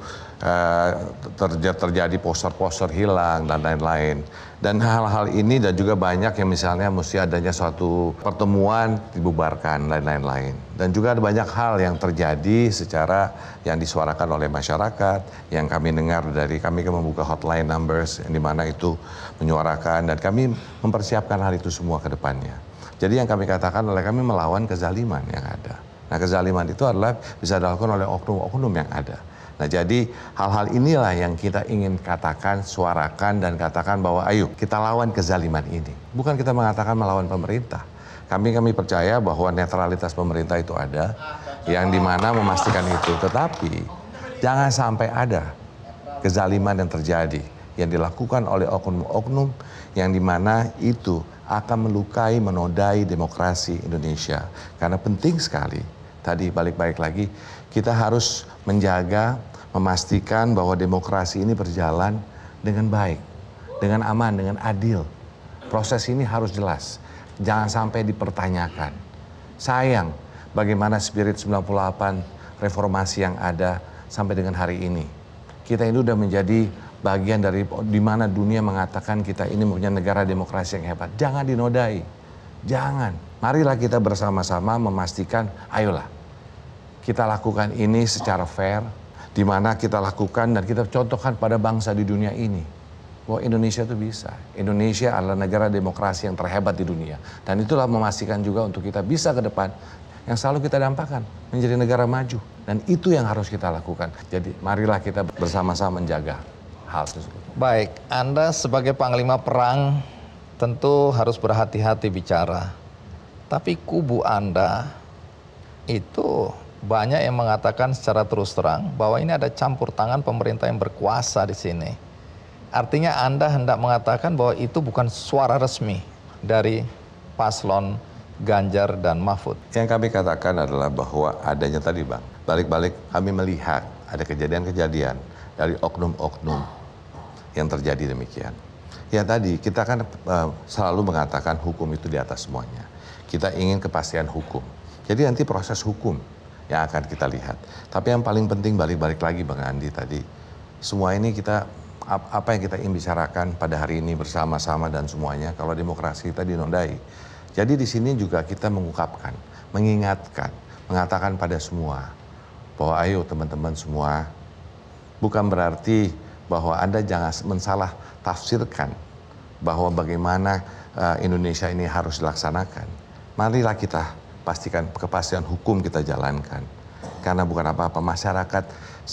terjadi poster-poster hilang dan lain-lain. Dan hal-hal ini dan juga banyak yang misalnya mesti adanya suatu pertemuan dibubarkan dan lain-lain. Dan juga ada banyak hal yang terjadi secara yang disuarakan oleh masyarakat, yang kami dengar dari kami membuka hotline numbers yang dimana itu menyuarakan, dan kami mempersiapkan hal itu semua ke depannya. Jadi yang kami katakan oleh kami melawan kezaliman yang ada. Nah, kezaliman itu adalah bisa dilakukan oleh oknum-oknum yang ada. Nah, jadi hal-hal inilah yang kita ingin katakan, suarakan, dan katakan bahwa ayo kita lawan kezaliman ini. Bukan kita mengatakan melawan pemerintah. Kami percaya bahwa netralitas pemerintah itu ada, yang dimana memastikan itu. Tetapi jangan sampai ada kezaliman yang terjadi, yang dilakukan oleh oknum-oknum, yang dimana itu akan melukai, menodai demokrasi Indonesia. Karena penting sekali, tadi balik-balik lagi, kita harus menjaga, memastikan bahwa demokrasi ini berjalan dengan baik, dengan aman, dengan adil. Proses ini harus jelas, jangan sampai dipertanyakan. Sayang bagaimana spirit 98 reformasi yang ada sampai dengan hari ini. Kita ini udah menjadi bagian dari di mana dunia mengatakan kita ini mempunyai negara demokrasi yang hebat. Jangan dinodai, jangan. Marilah kita bersama-sama memastikan, ayolah kita lakukan ini secara fair, di mana kita lakukan dan kita contohkan pada bangsa di dunia ini bahwa Indonesia itu bisa. Indonesia adalah negara demokrasi yang terhebat di dunia, dan itulah memastikan juga untuk kita bisa ke depan yang selalu kita dampakkan menjadi negara maju, dan itu yang harus kita lakukan. Jadi marilah kita bersama-sama menjaga hal tersebut. Baik, Anda sebagai Panglima Perang tentu harus berhati-hati bicara, tapi kubu Anda itu banyak yang mengatakan secara terus terang bahwa ini ada campur tangan pemerintah yang berkuasa di sini. Artinya Anda hendak mengatakan bahwa itu bukan suara resmi dari paslon Ganjar dan Mahfud. Yang kami katakan adalah bahwa adanya tadi, Bang, balik-balik kami melihat ada kejadian-kejadian dari oknum-oknum yang terjadi demikian. Ya tadi kita kan selalu mengatakan hukum itu di atas semuanya. Kita ingin kepastian hukum. Jadi nanti proses hukum yang akan kita lihat. Tapi yang paling penting balik-balik lagi Bang Andi tadi, semua ini kita apa yang kita ingin bicarakan pada hari ini bersama-sama dan semuanya, kalau demokrasi kita dinodai. Jadi di sini juga kita mengungkapkan, mengingatkan, mengatakan pada semua bahwa ayo teman-teman semua, bukan berarti bahwa Anda jangan mensalah tafsirkan bahwa bagaimana Indonesia ini harus dilaksanakan. Marilah kita pastikan kepastian hukum kita jalankan. Karena bukan apa-apa, masyarakat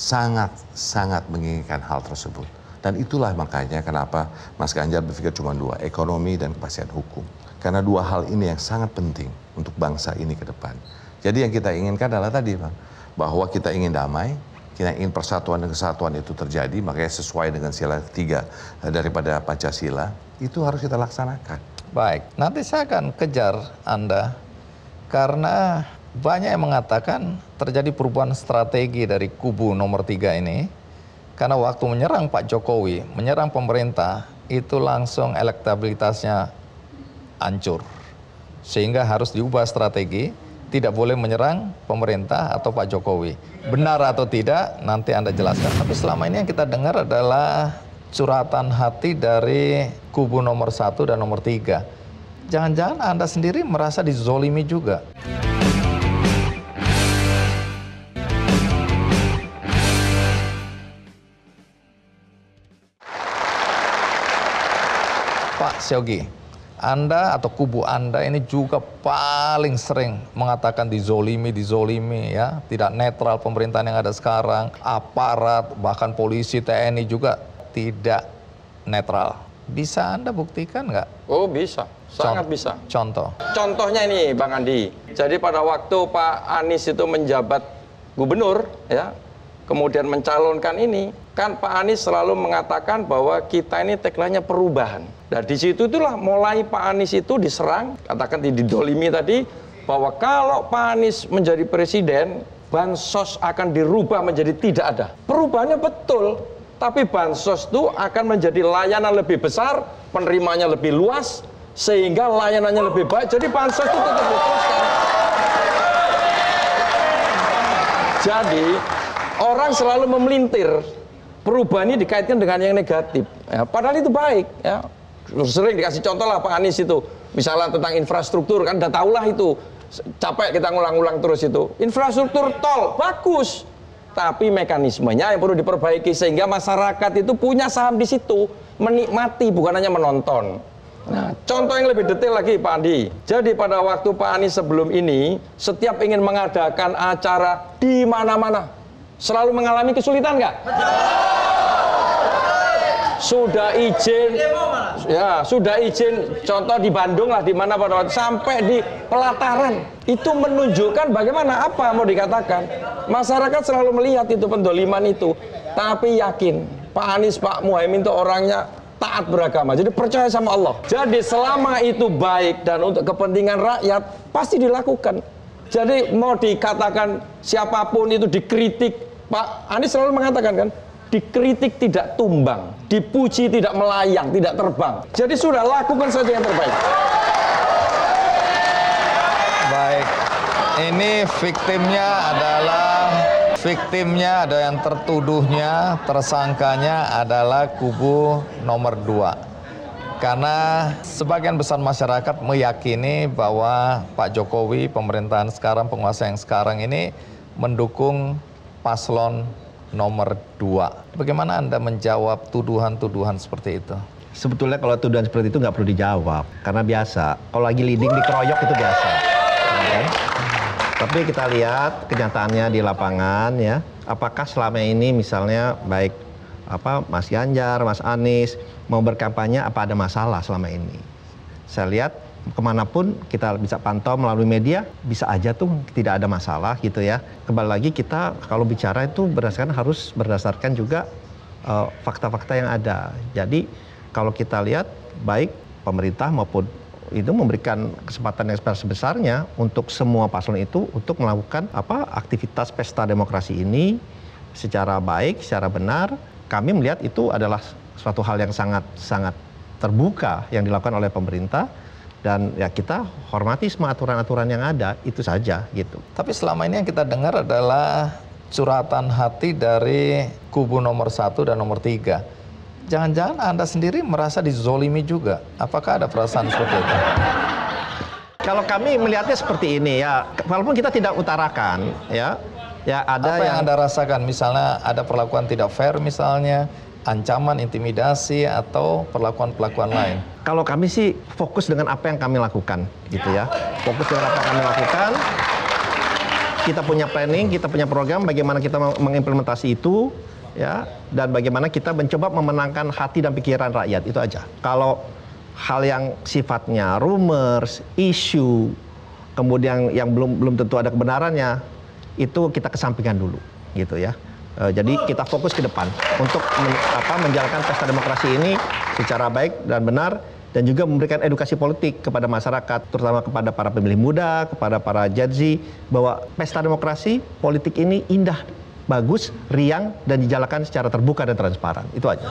sangat menginginkan hal tersebut. Dan itulah makanya kenapa Mas Ganjar berpikir cuma dua, ekonomi dan kepastian hukum. Karena dua hal ini yang sangat penting untuk bangsa ini ke depan. Jadi yang kita inginkan adalah tadi, Bang, bahwa kita ingin damai, kita ingin persatuan dan kesatuan itu terjadi, makanya sesuai dengan sila 3 daripada Pancasila, itu harus kita laksanakan. Baik, nanti saya akan kejar Anda. Karena banyak yang mengatakan terjadi perubahan strategi dari kubu nomor 3 ini. Karena waktu menyerang Pak Jokowi, menyerang pemerintah, itu langsung elektabilitasnya hancur. Sehingga harus diubah strategi, tidak boleh menyerang pemerintah atau Pak Jokowi. Benar atau tidak, nanti Anda jelaskan. Tapi selama ini yang kita dengar adalah curhatan hati dari kubu nomor 1 dan nomor 3. Jangan-jangan Anda sendiri merasa dizolimi juga. Siogi, Anda atau kubu Anda ini juga paling sering mengatakan dizolimi ya, tidak netral pemerintahan yang ada sekarang, aparat, bahkan polisi, TNI juga tidak netral. Bisa Anda buktikan nggak? Oh bisa, sangat bisa. Contoh? Contohnya ini Bang Andi, jadi pada waktu Pak Anies itu menjabat gubernur ya, kemudian mencalonkan ini, kan Pak Anies selalu mengatakan bahwa kita ini tagline-nya perubahan. Dan di situ itulah mulai Pak Anies itu diserang, katakan didolimi tadi, bahwa kalau Pak Anies menjadi presiden, bansos akan dirubah menjadi tidak ada. Perubahannya betul, tapi bansos itu akan menjadi layanan lebih besar, penerimanya lebih luas, sehingga layanannya lebih baik. Jadi bansos itu tetap diteruskan. Jadi orang selalu memelintir perubahan ini dikaitkan dengan yang negatif. Ya, padahal itu baik. Ya. Sering dikasih contoh lah Pak Anies itu, misalnya tentang infrastruktur, kan udah tahulah itu, capek kita ngulang-ulang terus itu. Infrastruktur tol bagus, tapi mekanismenya yang perlu diperbaiki sehingga masyarakat itu punya saham di situ, menikmati bukan hanya menonton. Nah, contoh yang lebih detail lagi Pak Andi. Jadi pada waktu Pak Anies sebelum ini, setiap ingin mengadakan acara di mana-mana, selalu mengalami kesulitan nggak? Sudah izin, ya sudah izin. Contoh di Bandung lah, di mana pada waktu sampai di pelataran, itu menunjukkan bagaimana apa mau dikatakan. Masyarakat selalu melihat itu pendoliman itu, tapi yakin Pak Anies, Pak Muhaimin itu orangnya taat beragama, jadi percaya sama Allah. Jadi selama itu baik dan untuk kepentingan rakyat pasti dilakukan. Jadi mau dikatakan siapapun itu dikritik, Pak Anies selalu mengatakan kan, dikritik tidak tumbang, dipuji tidak melayang, tidak terbang. Jadi sudah lakukan saja yang terbaik. Baik, ini Viktimnya ada yang tertuduhnya, tersangkanya adalah kubu nomor 2. Karena sebagian besar masyarakat meyakini bahwa Pak Jokowi, pemerintahan sekarang, penguasa yang sekarang ini mendukung paslon nomor 2. Bagaimana Anda menjawab tuduhan-tuduhan seperti itu? Sebetulnya kalau tuduhan seperti itu nggak perlu dijawab, karena biasa. Kalau lagi leading dikeroyok itu biasa. Ya. Tapi kita lihat kenyataannya di lapangan ya. Apakah selama ini misalnya baik Mas Ganjar, Mas Anies mau berkampanye, apa ada masalah selama ini? Saya lihat kemanapun kita bisa pantau melalui media, bisa aja tuh tidak ada masalah gitu ya. Kembali lagi kita kalau bicara itu harus berdasarkan juga fakta-fakta yang ada. Jadi kalau kita lihat baik pemerintah maupun itu memberikan kesempatan yang sebesar-besarnya untuk semua paslon itu untuk melakukan aktivitas pesta demokrasi ini secara baik, secara benar. Kami melihat itu adalah suatu hal yang sangat terbuka yang dilakukan oleh pemerintah. Dan ya kita hormati semua aturan-aturan yang ada, itu saja gitu. Tapi selama ini yang kita dengar adalah curhatan hati dari kubu nomor 1 dan nomor 3. Jangan-jangan Anda sendiri merasa dizolimi juga. Apakah ada perasaan seperti itu? Kalau kami melihatnya seperti ini ya, walaupun kita tidak utarakan ya ada apa yang Anda rasakan? Misalnya ada perlakuan tidak fair misalnya, ancaman, intimidasi, atau perlakuan-perlakuan lain? Kalau kami sih fokus dengan apa yang kami lakukan, gitu ya. Fokus dengan apa yang kami lakukan. Kita punya planning, kita punya program, bagaimana kita mengimplementasi itu, ya. Dan bagaimana kita mencoba memenangkan hati dan pikiran rakyat, itu aja. Kalau hal yang sifatnya rumors, isu, kemudian yang belum tentu ada kebenarannya, itu kita kesampingkan dulu, gitu ya. Jadi kita fokus ke depan untuk menjalankan pesta demokrasi ini secara baik dan benar, dan juga memberikan edukasi politik kepada masyarakat, terutama kepada para pemilih muda, kepada para Gen Z, bahwa pesta demokrasi politik ini indah, bagus, riang, dan dijalankan secara terbuka dan transparan. Itu aja.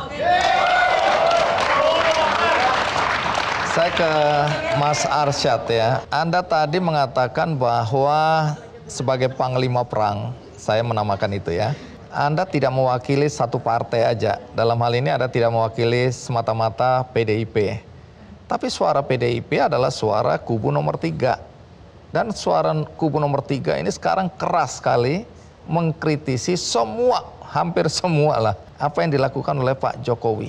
Saya ke Mas Arsyad ya. Anda tadi mengatakan bahwa sebagai panglima perang, saya menamakan itu ya, Anda tidak mewakili satu partai aja. Dalam hal ini Anda tidak mewakili semata-mata PDIP. Tapi suara PDIP adalah suara kubu nomor 3. Dan suara kubu nomor 3 ini sekarang keras sekali mengkritisi semua, hampir semua lah, apa yang dilakukan oleh Pak Jokowi.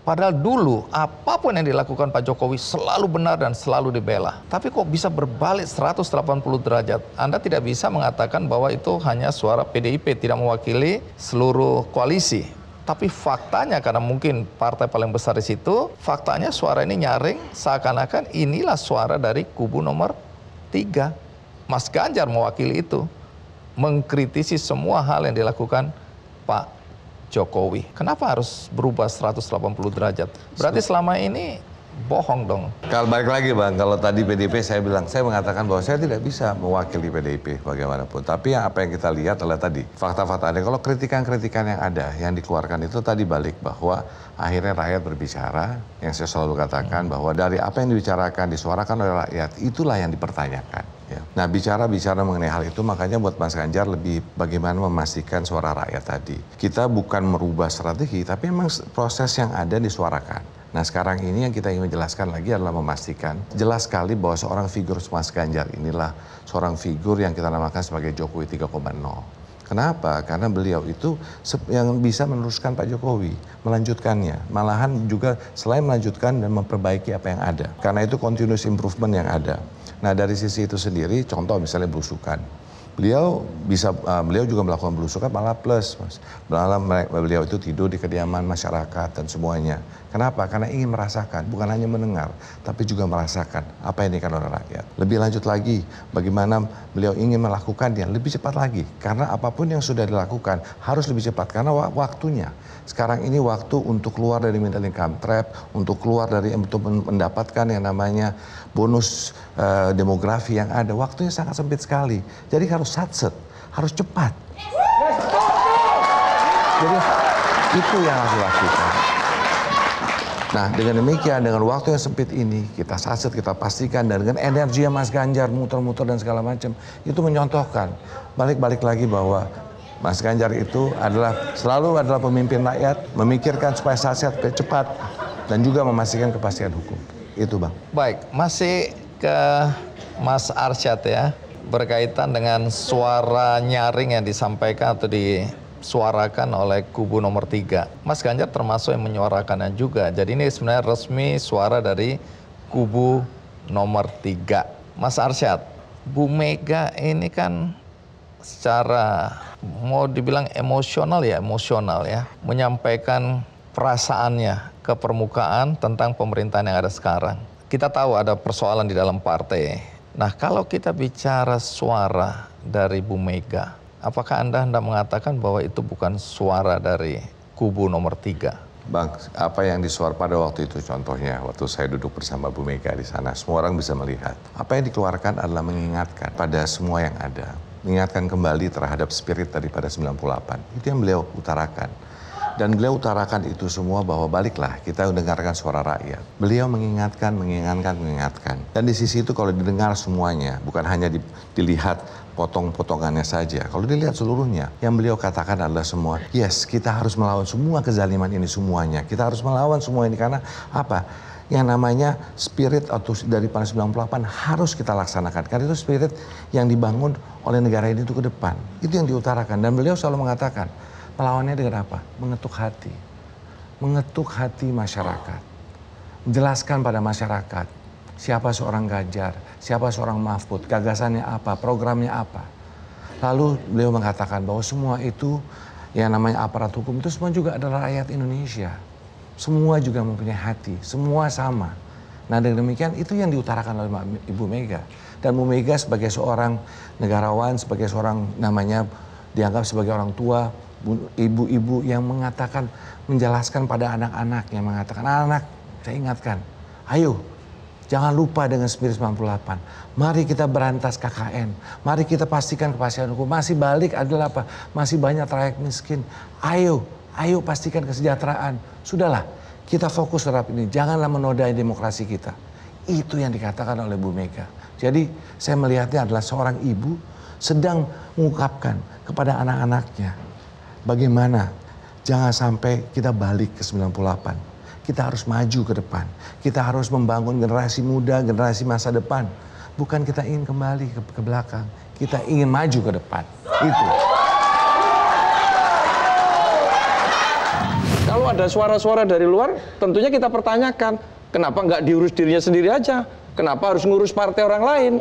Padahal dulu apapun yang dilakukan Pak Jokowi selalu benar dan selalu dibela. Tapi kok bisa berbalik 180 derajat? Anda tidak bisa mengatakan bahwa itu hanya suara PDIP, tidak mewakili seluruh koalisi. Tapi faktanya, karena mungkin partai paling besar di situ, faktanya suara ini nyaring seakan-akan inilah suara dari kubu nomor 3. Mas Ganjar mewakili itu, mengkritisi semua hal yang dilakukan Pak Jokowi. Kenapa harus berubah 180 derajat? Berarti selama ini bohong dong. Kalau balik lagi Bang, kalau tadi PDIP saya mengatakan bahwa saya tidak bisa mewakili PDIP bagaimanapun. Tapi apa yang kita lihat adalah tadi, fakta-fakta ada. Kalau kritikan-kritikan yang ada, yang dikeluarkan itu tadi balik bahwa akhirnya rakyat berbicara, yang saya selalu katakan bahwa dari apa yang dibicarakan, disuarakan oleh rakyat, itulah yang dipertanyakan. Ya. Nah bicara mengenai hal itu, makanya buat Mas Ganjar lebih bagaimana memastikan suara rakyat tadi. Kita bukan merubah strategi, tapi memang proses yang ada disuarakan. Nah sekarang ini yang kita ingin menjelaskan lagi adalah memastikan jelas sekali bahwa seorang figur Mas Ganjar inilah seorang figur yang kita namakan sebagai Jokowi 3.0. Kenapa? Karena beliau itu yang bisa meneruskan Pak Jokowi, melanjutkannya. Malahan juga selain melanjutkan dan memperbaiki apa yang ada. Karena itu continuous improvement yang ada. Nah dari sisi itu sendiri, contoh misalnya belusukan. Beliau juga melakukan belusukan malah plus, Mas. Beliau itu tidur di kediaman masyarakat dan semuanya. Kenapa? Karena ingin merasakan, bukan hanya mendengar, tapi juga merasakan apa yang diinginkan oleh rakyat. Lebih lanjut lagi, bagaimana beliau ingin melakukannya lebih cepat lagi. Karena apapun yang sudah dilakukan harus lebih cepat, karena waktunya. Sekarang ini waktu untuk keluar dari middle income trap, untuk mendapatkan yang namanya bonus demografi yang ada, waktunya sangat sempit sekali. Jadi harus satset, harus cepat. Jadi itu yang harus dilakukan. Nah dengan demikian, dengan waktu yang sempit ini, kita satset, kita pastikan, dan dengan energi Mas Ganjar muter-muter dan segala macam, itu menyontohkan. Balik lagi bahwa Mas Ganjar itu selalu adalah pemimpin rakyat, memikirkan supaya satset cepat, dan juga memastikan kepastian hukum. Itu Bang. Baik, masih ke Mas Arsyad ya, berkaitan dengan suara nyaring yang disampaikan atau disuarakan oleh kubu nomor 3. Mas Ganjar termasuk yang menyuarakannya juga. Jadi ini sebenarnya resmi suara dari kubu nomor 3. Mas Arsyad, Bu Mega ini kan secara mau dibilang emosional ya, menyampaikan perasaannya ke permukaan tentang pemerintahan yang ada sekarang. Kita tahu ada persoalan di dalam partai. Nah, kalau kita bicara suara dari Bu Mega, apakah Anda hendak mengatakan bahwa itu bukan suara dari kubu nomor 3? Bang, apa yang disuarakan pada waktu itu, contohnya waktu saya duduk bersama Bu Mega di sana, semua orang bisa melihat. Apa yang dikeluarkan adalah mengingatkan pada semua yang ada. Mengingatkan kembali terhadap spirit daripada 98. Itu yang beliau utarakan. Dan beliau utarakan itu semua bahwa baliklah kita mendengarkan suara rakyat. Beliau mengingatkan. Dan di sisi itu kalau didengar semuanya, bukan hanya dilihat potong-potongannya saja. Kalau dilihat seluruhnya, yang beliau katakan adalah semua, yes, kita harus melawan semua kezaliman ini semuanya. Kita harus melawan semua ini karena apa? Yang namanya spirit atau dari tahun 98 harus kita laksanakan. Karena itu spirit yang dibangun oleh negara ini itu ke depan. Itu yang diutarakan. Dan beliau selalu mengatakan, melawannya dengan apa? Mengetuk hati. Mengetuk hati masyarakat. Menjelaskan pada masyarakat siapa seorang Ganjar, siapa seorang Mahfud, gagasannya apa, programnya apa. Lalu beliau mengatakan bahwa semua itu yang namanya aparat hukum itu semua juga adalah rakyat Indonesia. Semua juga mempunyai hati, semua sama. Nah dengan demikian itu yang diutarakan oleh Ibu Mega. Dan Bu Mega sebagai seorang negarawan, sebagai seorang namanya dianggap sebagai orang tua, ibu-ibu yang mengatakan, menjelaskan pada anak-anak, yang mengatakan, anak-anak saya ingatkan, ayo jangan lupa dengan spirit 98. Mari kita berantas KKN, mari kita pastikan kepastian hukum. Masih balik adalah apa? Masih banyak rakyat miskin. Ayo pastikan kesejahteraan. Sudahlah, kita fokus terhadap ini. Janganlah menodai demokrasi kita. Itu yang dikatakan oleh Bu Mega. Jadi saya melihatnya adalah seorang ibu sedang mengungkapkan kepada anak-anaknya. Bagaimana jangan sampai kita balik ke 98. Kita harus maju ke depan. Kita harus membangun generasi muda, generasi masa depan. Bukan kita ingin kembali ke belakang. Kita ingin maju ke depan. Itu. Kalau ada ada suara-suara dari luar, tentunya kita pertanyakan, kenapa nggak diurus dirinya sendiri aja? Kenapa harus ngurus partai orang lain?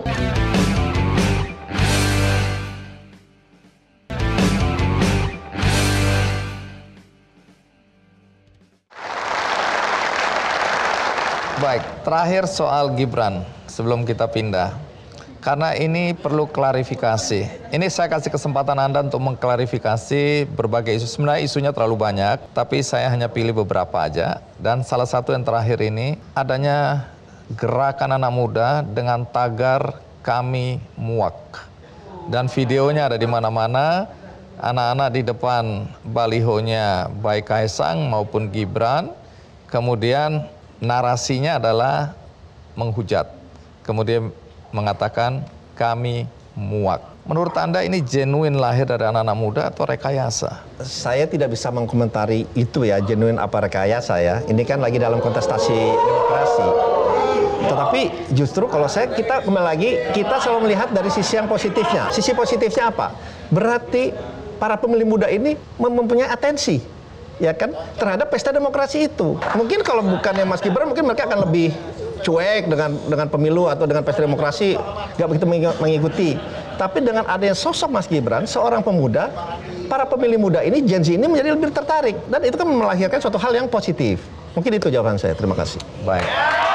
Baik, terakhir soal Gibran sebelum kita pindah. Karena ini perlu klarifikasi. Ini saya kasih kesempatan Anda untuk mengklarifikasi berbagai isu. Sebenarnya isunya terlalu banyak, tapi saya hanya pilih beberapa aja. Dan salah satu yang terakhir ini, adanya gerakan anak muda dengan tagar Kami Muak. Dan videonya ada di mana-mana, anak-anak di depan balihonya baik Kaisang maupun Gibran. Kemudian narasinya adalah menghujat. Kemudian mengatakan kami muak. Menurut Anda ini genuine lahir dari anak-anak muda atau rekayasa? Saya tidak bisa mengkomentari itu ya, genuine apa rekayasa ya. Ini kan lagi dalam kontestasi demokrasi. Tetapi justru kalau kita kembali lagi, kita selalu melihat dari sisi yang positifnya. Sisi positifnya apa? Berarti para pemilih muda ini mempunyai atensi, ya kan, terhadap pesta demokrasi itu. Mungkin kalau bukannya Mas Gibran, mungkin mereka akan lebih cuek dengan pemilu atau dengan pesta demokrasi, nggak begitu mengikuti. Tapi dengan adanya sosok Mas Gibran, seorang pemuda, para pemilih muda ini, Gen Z ini menjadi lebih tertarik. Dan itu kan melahirkan suatu hal yang positif. Mungkin itu jawaban saya. Terima kasih. Baik.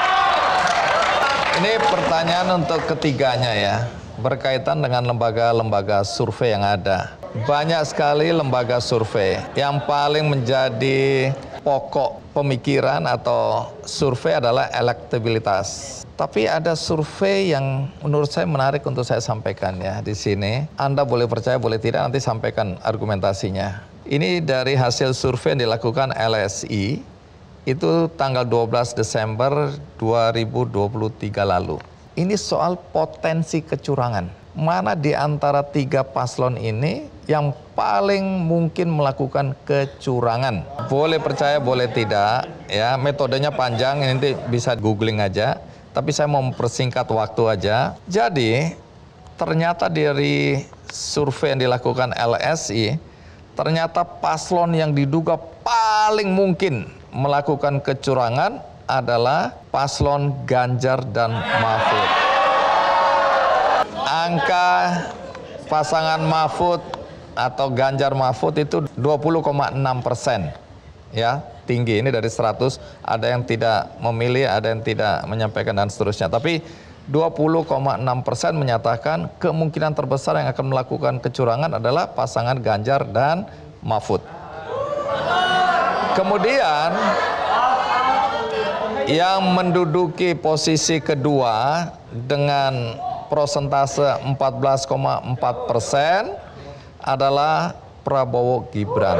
Ini pertanyaan untuk ketiganya ya, berkaitan dengan lembaga-lembaga survei yang ada. Banyak sekali lembaga survei. Yang paling menjadi pokok pemikiran atau survei adalah elektabilitas. Tapi ada survei yang menurut saya menarik untuk saya sampaikan ya di sini. Anda boleh percaya, boleh tidak, nanti sampaikan argumentasinya. Ini dari hasil survei yang dilakukan LSI, itu tanggal 12 Desember 2023 lalu. Ini soal potensi kecurangan. Mana di antara tiga paslon ini yang paling mungkin melakukan kecurangan? Boleh percaya, boleh tidak. Ya, metodenya panjang, nanti bisa googling aja. Tapi saya mau mempersingkat waktu aja. Jadi, ternyata dari survei yang dilakukan LSI, ternyata paslon yang diduga paling mungkin melakukan kecurangan adalah paslon Ganjar dan Mahfud. Angka pasangan Mahfud atau Ganjar Mahfud itu 20,6%. Ya, tinggi. Ini dari 100, ada yang tidak memilih, ada yang tidak menyampaikan dan seterusnya. Tapi 20,6% menyatakan kemungkinan terbesar yang akan melakukan kecurangan adalah pasangan Ganjar dan Mahfud. Kemudian yang menduduki posisi kedua dengan persentase 14,4% adalah Prabowo Gibran.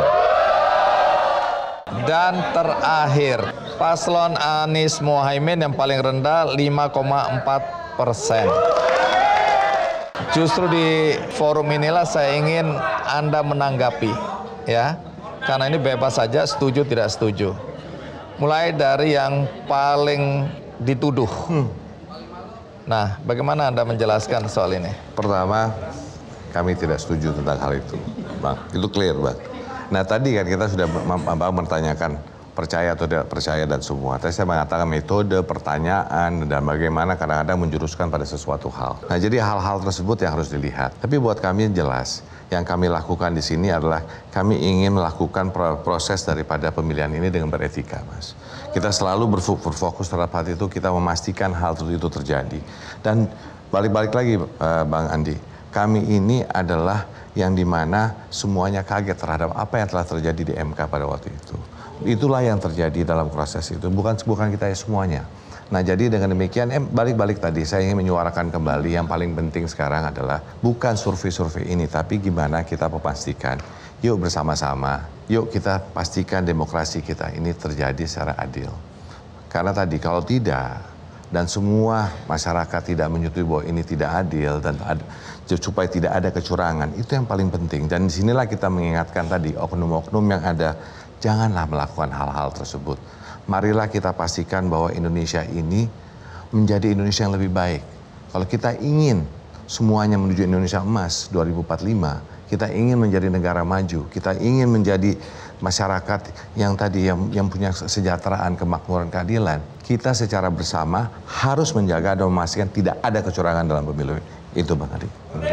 Dan terakhir, paslon Anies Mohaimin yang paling rendah 5,4%. Justru di forum inilah saya ingin Anda menanggapi, ya. Karena ini bebas saja, setuju tidak setuju. Mulai dari yang paling dituduh. Nah, bagaimana Anda menjelaskan soal ini? Pertama, kami tidak setuju tentang hal itu, Bang. Itu clear, Bang. Nah, tadi kan kita sudah mempertanyakan percaya atau tidak percaya dan semua. Tadi saya mengatakan metode, pertanyaan, dan bagaimana kadang-kadang menjuruskan pada sesuatu hal. Nah, jadi hal-hal tersebut yang harus dilihat. Tapi buat kami jelas, yang kami lakukan di sini adalah kami ingin melakukan proses daripada pemilihan ini dengan beretika, Mas. Kita selalu berfokus terhadap hal itu, kita memastikan hal itu terjadi. Dan balik-balik lagi, Bang Andi, kami ini adalah yang dimana semuanya kaget terhadap apa yang telah terjadi di MK pada waktu itu. Itulah yang terjadi dalam proses itu, bukan kita ya semuanya. Nah, jadi dengan demikian, balik-balik tadi saya ingin menyuarakan kembali yang paling penting sekarang adalah bukan survei-survei ini, tapi gimana kita memastikan, yuk bersama-sama, yuk kita pastikan demokrasi kita ini terjadi secara adil. Karena tadi kalau tidak, dan semua masyarakat tidak menyetujui bahwa ini tidak adil, dan supaya tidak ada kecurangan, itu yang paling penting. Dan disinilah kita mengingatkan tadi, oknum-oknum yang ada, janganlah melakukan hal-hal tersebut. Marilah kita pastikan bahwa Indonesia ini menjadi Indonesia yang lebih baik. Kalau kita ingin semuanya menuju Indonesia emas 2045, Kita ingin menjadi negara maju. Kita ingin menjadi masyarakat yang tadi yang punya kesejahteraan, kemakmuran, keadilan. Kita secara bersama harus menjaga dan memastikan tidak ada kecurangan dalam pemilu. Itu Bang Adi.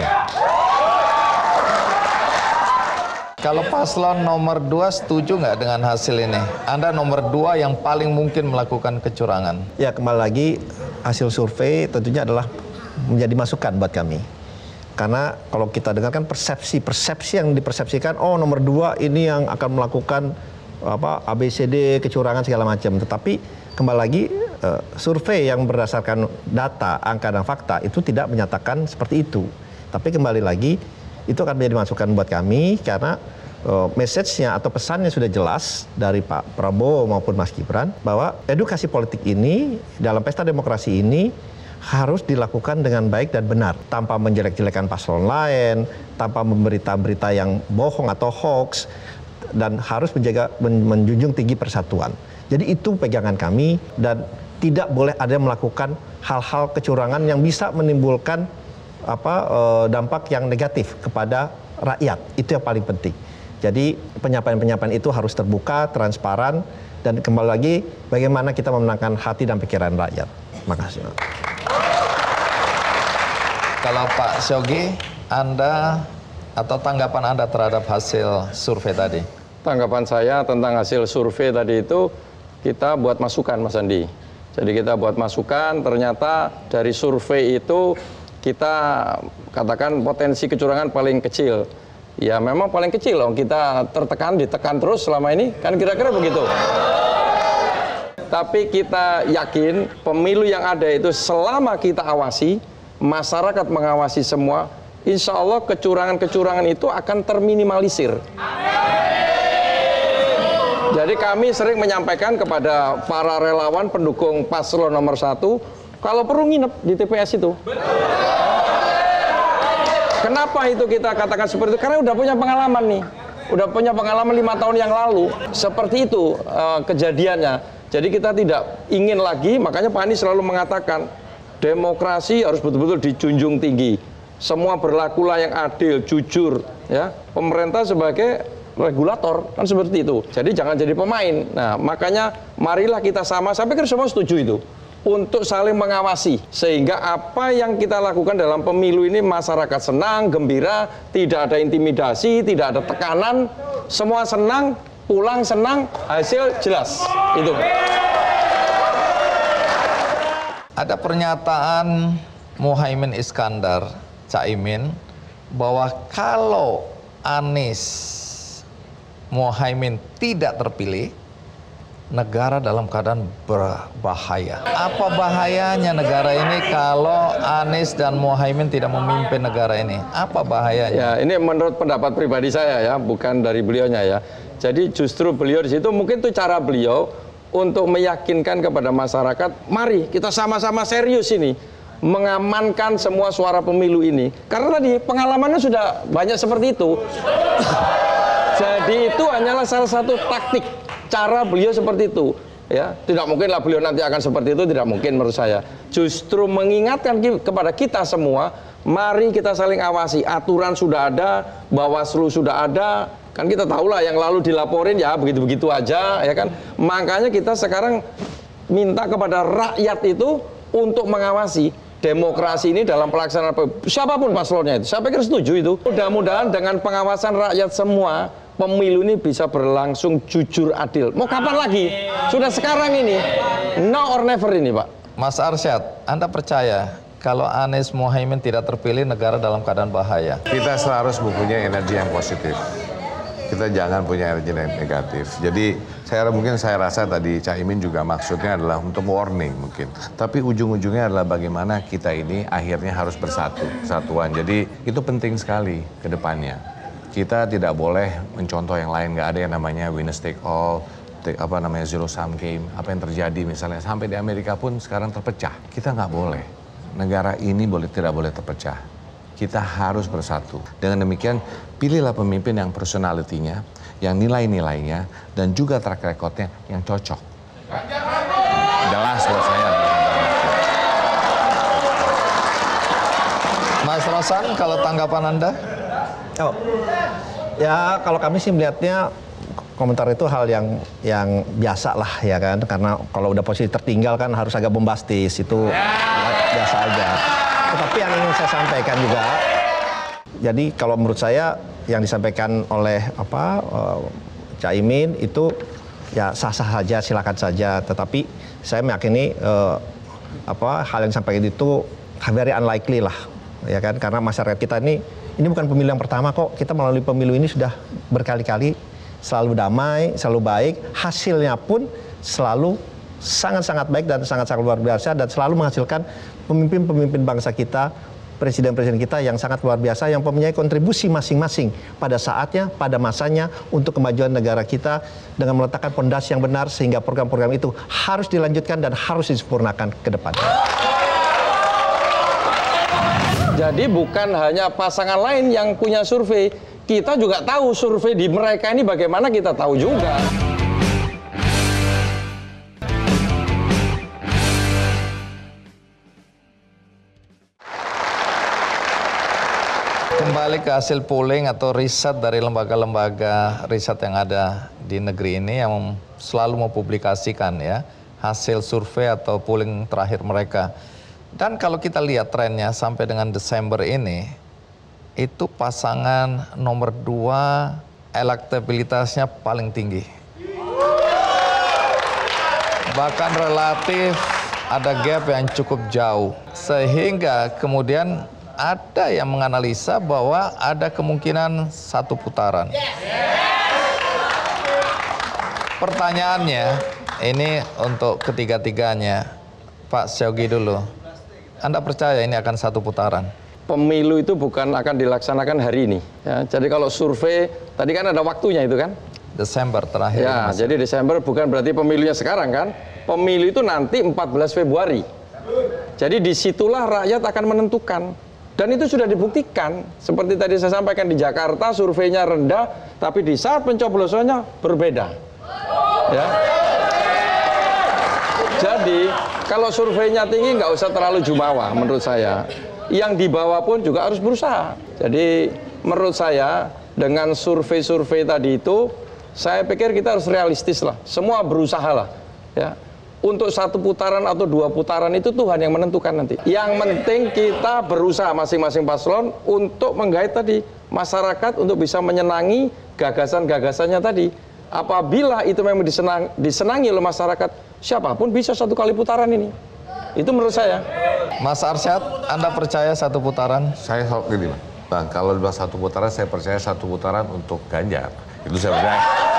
Kalau paslon nomor 2 setuju nggak dengan hasil ini? Anda nomor 2 yang paling mungkin melakukan kecurangan. Ya, kembali lagi hasil survei tentunya adalah menjadi masukan buat kami. Karena kalau kita dengarkan persepsi yang dipersepsikan, oh nomor 2 ini yang akan melakukan ABCD kecurangan segala macam. Tetapi kembali lagi survei yang berdasarkan data, angka dan fakta itu tidak menyatakan seperti itu. Tapi kembali lagi itu akan menjadi masukan buat kami karena message-nya atau pesannya sudah jelas dari Pak Prabowo maupun Mas Gibran bahwa edukasi politik ini dalam pesta demokrasi ini harus dilakukan dengan baik dan benar tanpa menjelek-jelekan paslon lain, tanpa memberita-berita yang bohong atau hoax, dan harus menjunjung tinggi persatuan. Jadi itu pegangan kami dan tidak boleh ada yang melakukan hal-hal kecurangan yang bisa menimbulkan dampak yang negatif kepada rakyat. Itu yang paling penting. Jadi penyampaian-penyampaian itu harus terbuka, transparan, dan kembali lagi bagaimana kita memenangkan hati dan pikiran rakyat. Makasih. Kalau Pak Syogi, Anda atau tanggapan Anda terhadap hasil survei tadi? Tanggapan saya tentang hasil survei tadi itu kita buat masukan, Mas Andi. Jadi kita buat masukan, ternyata dari survei itu kita katakan potensi kecurangan paling kecil. Ya memang paling kecil loh, kita ditekan terus selama ini, kan kira-kira begitu. Tapi kita yakin pemilu yang ada itu selama kita awasi, masyarakat mengawasi semua, insya Allah kecurangan-kecurangan itu akan terminimalisir. Jadi kami sering menyampaikan kepada para relawan pendukung paslon nomor 1, kalau perlu nginep di TPS itu. Kenapa itu kita katakan seperti itu? Karena udah punya pengalaman nih. Udah punya pengalaman 5 tahun yang lalu. Seperti itu kejadiannya. Jadi kita tidak ingin lagi, makanya Pak Anies selalu mengatakan, demokrasi harus betul-betul dijunjung tinggi. Semua berlakulah yang adil, jujur. Ya, pemerintah sebagai regulator, kan seperti itu. Jadi jangan jadi pemain. Nah, makanya marilah kita sama, saya pikir semua setuju itu. Untuk saling mengawasi, sehingga apa yang kita lakukan dalam pemilu ini masyarakat senang, gembira, tidak ada intimidasi, tidak ada tekanan, semua senang, pulang senang, hasil jelas. Itu. Ada pernyataan Muhaimin Iskandar, Caimin, bahwa kalau Anies Muhaimin tidak terpilih, negara dalam keadaan berbahaya. Apa bahayanya negara ini kalau Anies dan Muhaimin tidak memimpin negara ini? Apa bahayanya? Ya, ini menurut pendapat pribadi saya ya, bukan dari beliaunya ya. Jadi justru beliau di situ mungkin itu cara beliau untuk meyakinkan kepada masyarakat, mari kita sama-sama serius ini mengamankan semua suara pemilu ini. Karena tadi pengalamannya sudah banyak seperti itu. Jadi itu hanyalah salah satu taktik. Cara beliau seperti itu, ya tidak mungkinlah beliau nanti akan seperti itu, tidak mungkin menurut saya. Justru mengingatkan kepada kita semua, mari kita saling awasi. Aturan sudah ada, Bawaslu sudah ada, kan kita tahulah yang lalu dilaporin ya begitu-begitu aja, ya kan. Makanya kita sekarang minta kepada rakyat itu untuk mengawasi demokrasi ini dalam pelaksanaan siapapun paslonnya itu. Saya pikir setuju itu. Mudah-mudahan dengan pengawasan rakyat semua, pemilu ini bisa berlangsung jujur adil. Mau kapan lagi? Sudah sekarang ini. Now or never ini, Pak. Mas Arsyad, Anda percaya kalau Anies Muhaimin tidak terpilih, negara dalam keadaan bahaya? Kita harus mempunyai energi yang positif. Kita jangan punya energi yang negatif. Jadi saya rasa tadi Caimin juga maksudnya adalah untuk warning mungkin. Tapi ujung-ujungnya adalah bagaimana kita ini akhirnya harus kesatuan. Jadi itu penting sekali ke depannya. Kita tidak boleh mencontoh yang lain, nggak ada yang namanya winners take all, zero sum game. Apa yang terjadi misalnya sampai di Amerika pun sekarang terpecah. Kita nggak boleh. Negara ini tidak boleh terpecah. Kita harus bersatu. Dengan demikian, pilihlah pemimpin yang personalitinya, yang nilai-nilainya, dan juga track recordnya yang cocok. Jelas buat saya. Mas Rosan, kalau tanggapan Anda? Oh, ya kalau kami sih melihatnya komentar itu hal yang biasa lah ya kan, karena kalau udah posisi tertinggal kan harus agak bombastis, itu biasa aja. Tetapi yang ingin saya sampaikan juga, jadi kalau menurut saya yang disampaikan oleh Caimin itu ya sah-sah saja, silakan saja. Tetapi saya meyakini hal yang disampaikan itu very unlikely lah, ya kan? Karena masyarakat kita ini bukan pemilu yang pertama kok. Kita melalui pemilu ini sudah berkali-kali, selalu damai, selalu baik. Hasilnya pun selalu sangat-sangat baik dan sangat-sangat luar biasa, dan selalu menghasilkan pemimpin-pemimpin bangsa kita, presiden-presiden kita yang sangat luar biasa, yang mempunyai kontribusi masing-masing pada saatnya, pada masanya untuk kemajuan negara kita dengan meletakkan fondasi yang benar, sehingga program-program itu harus dilanjutkan dan harus disempurnakan ke depan. Jadi bukan hanya pasangan lain yang punya survei, kita juga tahu survei di mereka ini bagaimana, kita tahu juga. Kembali ke hasil polling atau riset dari lembaga-lembaga riset yang ada di negeri ini yang selalu mempublikasikan ya hasil survei atau polling terakhir mereka. Dan kalau kita lihat trennya sampai dengan Desember ini, itu pasangan nomor 2 elektabilitasnya paling tinggi. Bahkan relatif ada gap yang cukup jauh. Sehingga kemudian ada yang menganalisa bahwa ada kemungkinan 1 putaran. Pertanyaannya, ini untuk ketiga-tiganya, Pak Syawgi dulu. Anda percaya ini akan 1 putaran? Pemilu itu bukan akan dilaksanakan hari ini. Ya, jadi kalau survei, tadi kan ada waktunya itu kan? Desember terakhir. Ya, jadi Desember bukan berarti pemilunya sekarang kan? Pemilu itu nanti 14 Februari. Jadi disitulah rakyat akan menentukan. Dan itu sudah dibuktikan. Seperti tadi saya sampaikan, di Jakarta surveinya rendah, tapi di saat pencoblosannya berbeda. Ya. Jadi kalau surveinya tinggi nggak usah terlalu jumawa menurut saya. Yang di bawah pun juga harus berusaha. Jadi menurut saya dengan survei-survei tadi itu, saya pikir kita harus realistis lah. Semua berusaha lah. Ya. Untuk 1 putaran atau 2 putaran itu Tuhan yang menentukan nanti. Yang penting kita berusaha masing-masing paslon untuk menggait tadi masyarakat untuk bisa menyenangi gagasan-gagasannya tadi. Apabila itu memang disenangi oleh masyarakat, siapapun bisa 1 kali putaran ini. Itu menurut saya. Mas Arsyad, Anda percaya 1 putaran? Saya gini, Bang, kalau 1 putaran saya percaya 1 putaran untuk Ganjar. Itu saya percaya.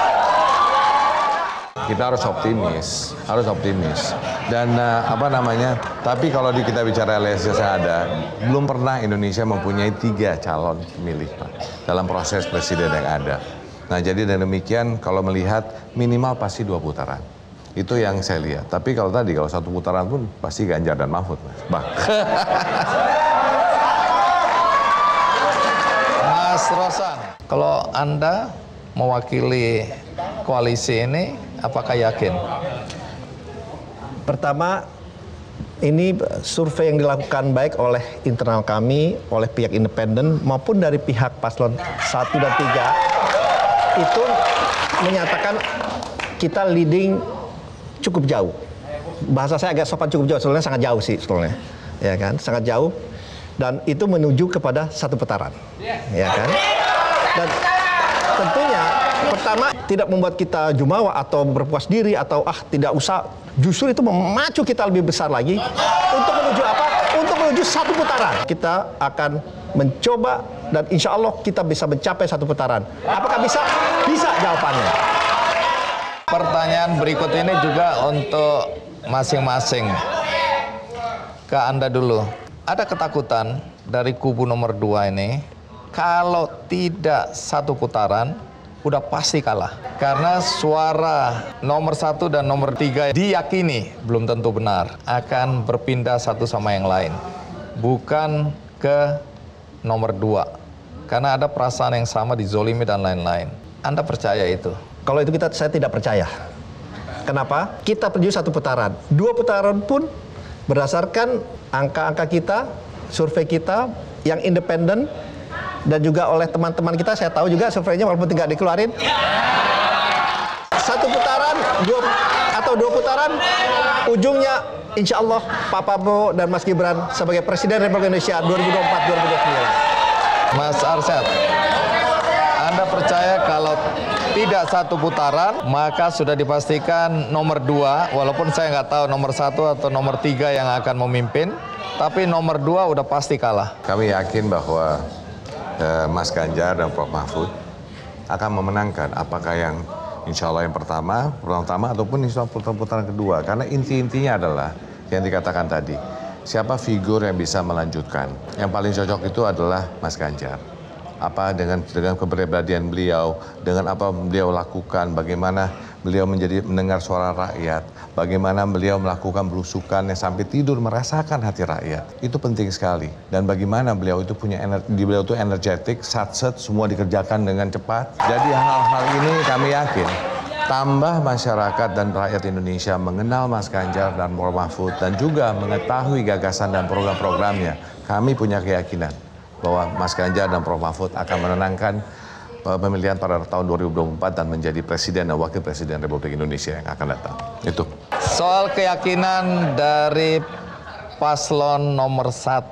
Kita harus optimis, dan tapi kalau kita bicara realistis ada, belum pernah Indonesia mempunyai 3 calon pemilih Pak, dalam proses presiden yang ada. Nah jadi dengan demikian kalau melihat minimal pasti 2 putaran, itu yang saya lihat. Tapi kalau 1 putaran pun pasti Ganjar dan Mahfud, Bang. Mas Rosan, kalau Anda mewakili koalisi ini, apakah yakin? Pertama, ini survei yang dilakukan baik oleh internal kami, oleh pihak independen maupun dari pihak paslon 1 dan 3 itu menyatakan kita leading cukup jauh. Bahasa saya agak sopan, cukup jauh, sebetulnya sangat jauh sih sebetulnya. Ya kan? Sangat jauh, dan itu menuju kepada 1 putaran. Ya kan? Dan tentunya pertama tidak membuat kita jumawa atau berpuas diri atau tidak usah, justru itu memacu kita lebih besar lagi untuk menuju apa? Untuk menuju 1 putaran. Kita akan mencoba dan insya Allah kita bisa mencapai 1 putaran. Apakah bisa? Bisa jawabannya. Pertanyaan berikut ini juga untuk masing-masing. Ke Anda dulu. Ada ketakutan dari kubu nomor 2 ini, kalau tidak 1 putaran, udah pasti kalah. Karena suara nomor 1 dan nomor 3 diyakini belum tentu benar, akan berpindah satu sama yang lain. Bukan ke nomor 2. Karena ada perasaan yang sama, dizolimi dan lain-lain. Anda percaya itu? Kalau itu saya tidak percaya. Kenapa? Kita menuju 1 putaran. 2 putaran pun berdasarkan angka-angka kita, survei kita yang independen, dan juga oleh teman-teman kita, saya tahu juga surveinya walaupun tidak dikeluarin. Satu putaran, dua putaran, ujungnya insya Allah Pak Prabowo dan Mas Gibran sebagai Presiden Republik Indonesia 2024-2029. Mas Arsyad, Anda percaya kalau tidak satu putaran, maka sudah dipastikan nomor 2, walaupun saya nggak tahu nomor 1 atau nomor 3 yang akan memimpin, tapi nomor 2 udah pasti kalah. Kami yakin bahwa Mas Ganjar dan Prof. Mahfud akan memenangkan, apakah yang insya Allah yang pertama ataupun insya Allah putaran kedua. Karena intinya adalah yang dikatakan tadi, siapa figur yang bisa melanjutkan. Yang paling cocok itu adalah Mas Ganjar. Apa dengan kepribadian beliau, dengan apa beliau lakukan, bagaimana beliau mendengar suara rakyat, bagaimana beliau melakukan belusukan yang sampai tidur merasakan hati rakyat. Itu penting sekali. Dan bagaimana beliau itu punya beliau itu energetik, satset, semua dikerjakan dengan cepat. Jadi hal-hal ini kami yakin tambah masyarakat dan rakyat Indonesia mengenal Mas Ganjar dan Prof. Mahfud dan juga mengetahui gagasan dan program-programnya. Kami punya keyakinan bahwa Mas Ganjar dan Prof. Mahfud akan menenangkan pemilihan pada tahun 2024 dan menjadi Presiden dan Wakil Presiden Republik Indonesia yang akan datang. Itu. Soal keyakinan dari paslon nomor 1,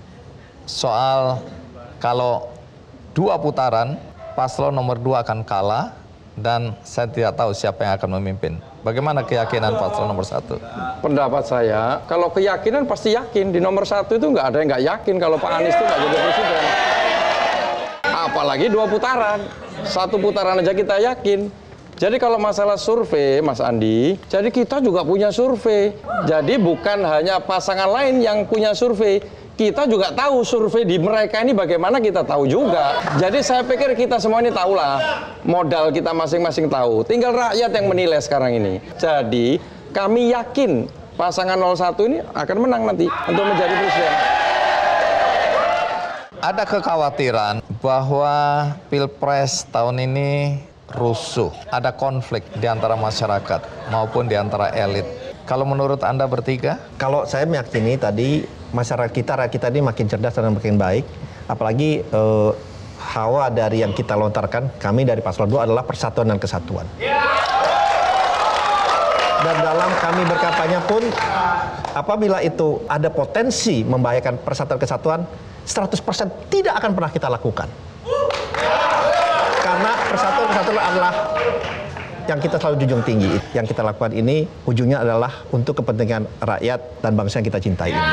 soal kalau 2 putaran, paslon nomor 2 akan kalah, dan saya tidak tahu siapa yang akan memimpin. Bagaimana keyakinan paslon nomor 1? Pendapat saya, kalau keyakinan pasti yakin. Di nomor 1 itu nggak ada yang nggak yakin kalau Pak Anies itu nggak jadi presiden. Apalagi 2 putaran. 1 putaran aja kita yakin. Jadi kalau masalah survei, Mas Andi, jadi kita juga punya survei. Jadi bukan hanya pasangan lain yang punya survei. Kita juga tahu survei di mereka ini bagaimana, kita tahu juga. Jadi saya pikir kita semua ini tahulah, modal kita masing-masing tahu. Tinggal rakyat yang menilai sekarang ini. Jadi kami yakin pasangan 01 ini akan menang nanti untuk menjadi presiden. Ada kekhawatiran bahwa Pilpres tahun ini rusuh, ada konflik di antara masyarakat maupun di antara elit. Kalau menurut Anda bertiga? Kalau saya meyakini tadi masyarakat kita ini makin cerdas dan makin baik. Apalagi hawa dari yang kita lontarkan, kami dari Paslon 2 adalah persatuan dan kesatuan. Dan dalam kami berkampanye pun, apabila itu ada potensi membahayakan persatuan kesatuan, 100% tidak akan pernah kita lakukan. Karena persatuan kesatuan adalah yang kita selalu junjung tinggi. Yang kita lakukan ini ujungnya adalah untuk kepentingan rakyat dan bangsa yang kita cintai ini.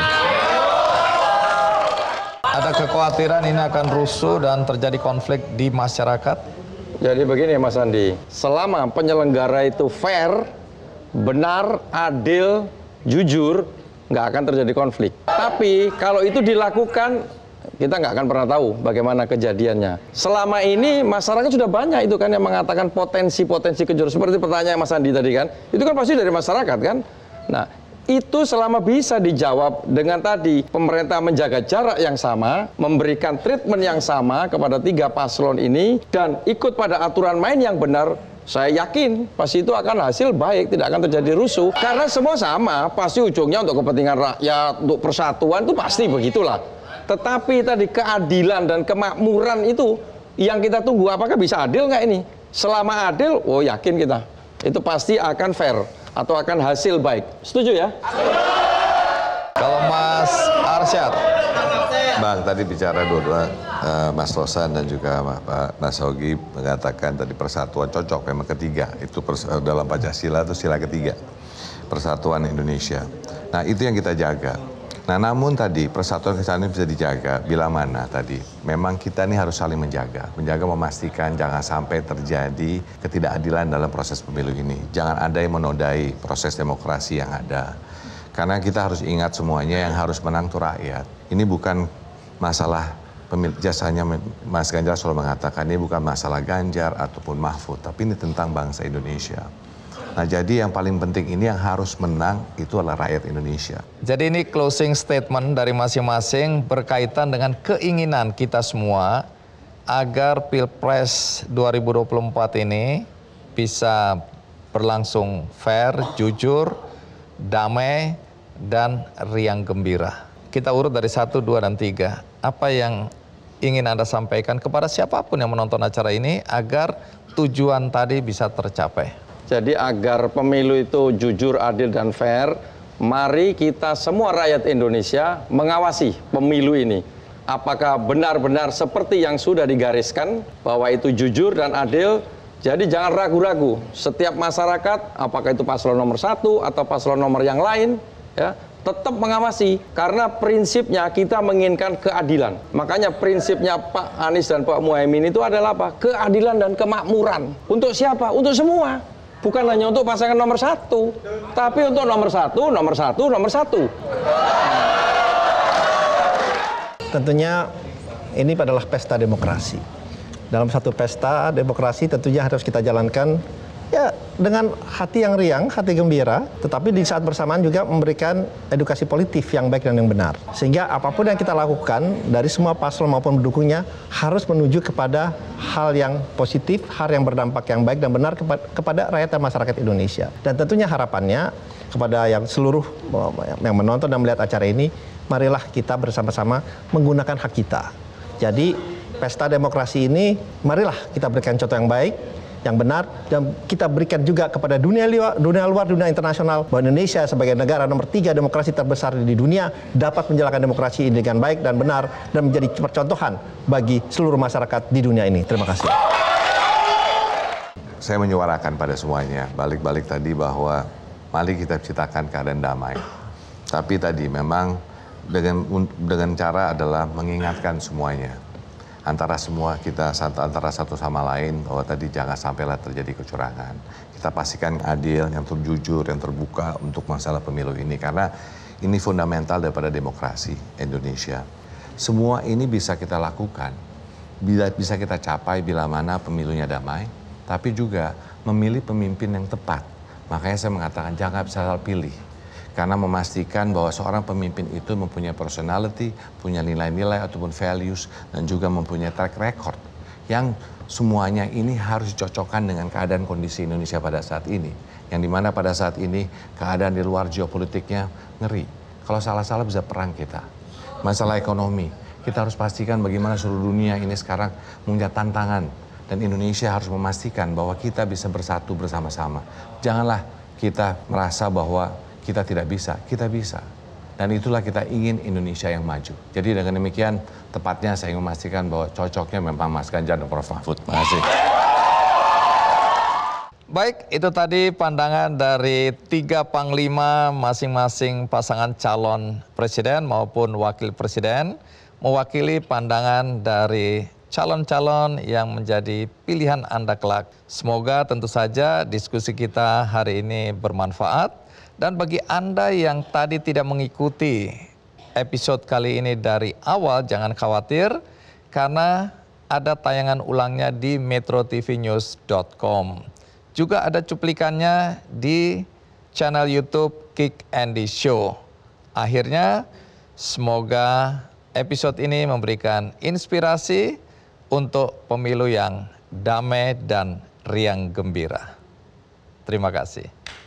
Ada kekhawatiran ini akan rusuh dan terjadi konflik di masyarakat? Jadi begini Mas Andi, selama penyelenggara itu fair, benar, adil, jujur, nggak akan terjadi konflik. Tapi kalau itu dilakukan, kita nggak akan pernah tahu bagaimana kejadiannya. Selama ini masyarakat sudah banyak itu kan yang mengatakan potensi-potensi kejuruteraan. Seperti pertanyaan Mas Andi tadi kan, itu kan pasti dari masyarakat kan. Nah, itu selama bisa dijawab dengan tadi pemerintah menjaga jarak yang sama, memberikan treatment yang sama kepada 3 paslon ini, dan ikut pada aturan main yang benar, saya yakin pasti itu akan hasil baik, tidak akan terjadi rusuh. Karena semua sama, pasti ujungnya untuk kepentingan rakyat, untuk persatuan, itu pasti begitulah. Tetapi tadi keadilan dan kemakmuran itu yang kita tunggu, apakah bisa adil nggak ini? Selama adil, oh yakin kita, itu pasti akan fair atau akan hasil baik. Setuju ya? Kalau Mas Arsyad. Bang, tadi bicara dua-dua, Mas Rosan dan juga Mas Hogi mengatakan tadi persatuan cocok memang ketiga. Itu dalam Pancasila itu sila ketiga. Persatuan Indonesia. Nah, itu yang kita jaga. Nah, namun tadi persatuan kesatuan bisa dijaga bila mana tadi memang kita ini harus saling menjaga, memastikan jangan sampai terjadi ketidakadilan dalam proses pemilu ini. Jangan ada yang menodai proses demokrasi yang ada. Karena kita harus ingat semuanya yang harus menang itu rakyat. Ini bukan masalah jasanya Mas Ganjar selalu mengatakan ini bukan masalah Ganjar ataupun Mahfud, tapi ini tentang bangsa Indonesia. Nah, jadi yang paling penting ini yang harus menang itu adalah rakyat Indonesia. Jadi ini closing statement dari masing-masing berkaitan dengan keinginan kita semua agar Pilpres 2024 ini bisa berlangsung fair, jujur, damai, dan riang gembira. Kita urut dari 1, 2, dan 3. Apa yang ingin Anda sampaikan kepada siapapun yang menonton acara ini agar tujuan tadi bisa tercapai? Jadi agar pemilu itu jujur, adil, dan fair, mari kita semua rakyat Indonesia mengawasi pemilu ini. Apakah benar-benar seperti yang sudah digariskan bahwa itu jujur dan adil. Jadi jangan ragu-ragu, setiap masyarakat, apakah itu paslon nomor 1 atau paslon nomor yang lain, ya, tetap mengawasi. Karena prinsipnya kita menginginkan keadilan. Makanya prinsipnya Pak Anies dan Pak Muhaimin itu adalah apa? Keadilan dan kemakmuran. Untuk siapa? Untuk semua. Bukan hanya untuk pasangan nomor 1, tapi untuk nomor 1, nomor 1, nomor 1. Tentunya ini adalah pesta demokrasi. Dalam satu pesta demokrasi tentunya harus kita jalankan ya dengan hati yang riang, hati gembira, tetapi di saat bersamaan juga memberikan edukasi politik yang baik dan yang benar. Sehingga apapun yang kita lakukan dari semua paslon maupun pendukungnya harus menuju kepada hal yang positif, hal yang berdampak yang baik dan benar kepada rakyat dan masyarakat Indonesia. Dan tentunya harapannya kepada yang seluruh yang menonton dan melihat acara ini, marilah kita bersama-sama menggunakan hak kita. Jadi pesta demokrasi ini, marilah kita berikan contoh yang baik, yang benar, dan kita berikan juga kepada dunia luar, dunia internasional, bahwa Indonesia sebagai negara nomor 3 demokrasi terbesar di dunia dapat menjalankan demokrasi ini dengan baik dan benar, dan menjadi percontohan bagi seluruh masyarakat di dunia ini. Terima kasih. Saya menyuarakan pada semuanya, balik-balik tadi bahwa mari kita ciptakan keadaan damai. Tapi tadi memang dengan cara adalah mengingatkan semuanya. Antara semua kita, antara satu sama lain, bahwa tadi jangan sampailah terjadi kecurangan. Kita pastikan adil, yang jujur, yang terbuka untuk masalah pemilu ini. Karena ini fundamental daripada demokrasi Indonesia. Semua ini bisa kita lakukan, bisa kita capai bila mana pemilunya damai, tapi juga memilih pemimpin yang tepat. Makanya saya mengatakan jangan salah pilih. Karena memastikan bahwa seorang pemimpin itu mempunyai personality, punya nilai-nilai ataupun values, dan juga mempunyai track record. Yang semuanya ini harus dicocokkan dengan keadaan kondisi Indonesia pada saat ini. Yang dimana pada saat ini keadaan di luar geopolitiknya ngeri. Kalau salah-salah bisa perang kita. Masalah ekonomi, kita harus pastikan bagaimana seluruh dunia ini sekarang punya tantangan. Dan Indonesia harus memastikan bahwa kita bisa bersatu bersama-sama. Janganlah kita merasa bahwa kita tidak bisa, kita bisa. Dan itulah kita ingin Indonesia yang maju. Jadi dengan demikian, tepatnya saya ingin memastikan bahwa cocoknya memang Mas Ganjar dan Prof. Mahfud. Terima kasih. Baik, itu tadi pandangan dari 3 panglima masing-masing pasangan calon presiden maupun wakil presiden, mewakili pandangan dari calon-calon yang menjadi pilihan Anda kelak. Semoga tentu saja diskusi kita hari ini bermanfaat. Dan bagi Anda yang tadi tidak mengikuti episode kali ini dari awal, jangan khawatir karena ada tayangan ulangnya di metrotvnews.com. Juga ada cuplikannya di channel YouTube Kick Andy Show. Akhirnya, semoga episode ini memberikan inspirasi untuk pemilu yang damai dan riang gembira. Terima kasih.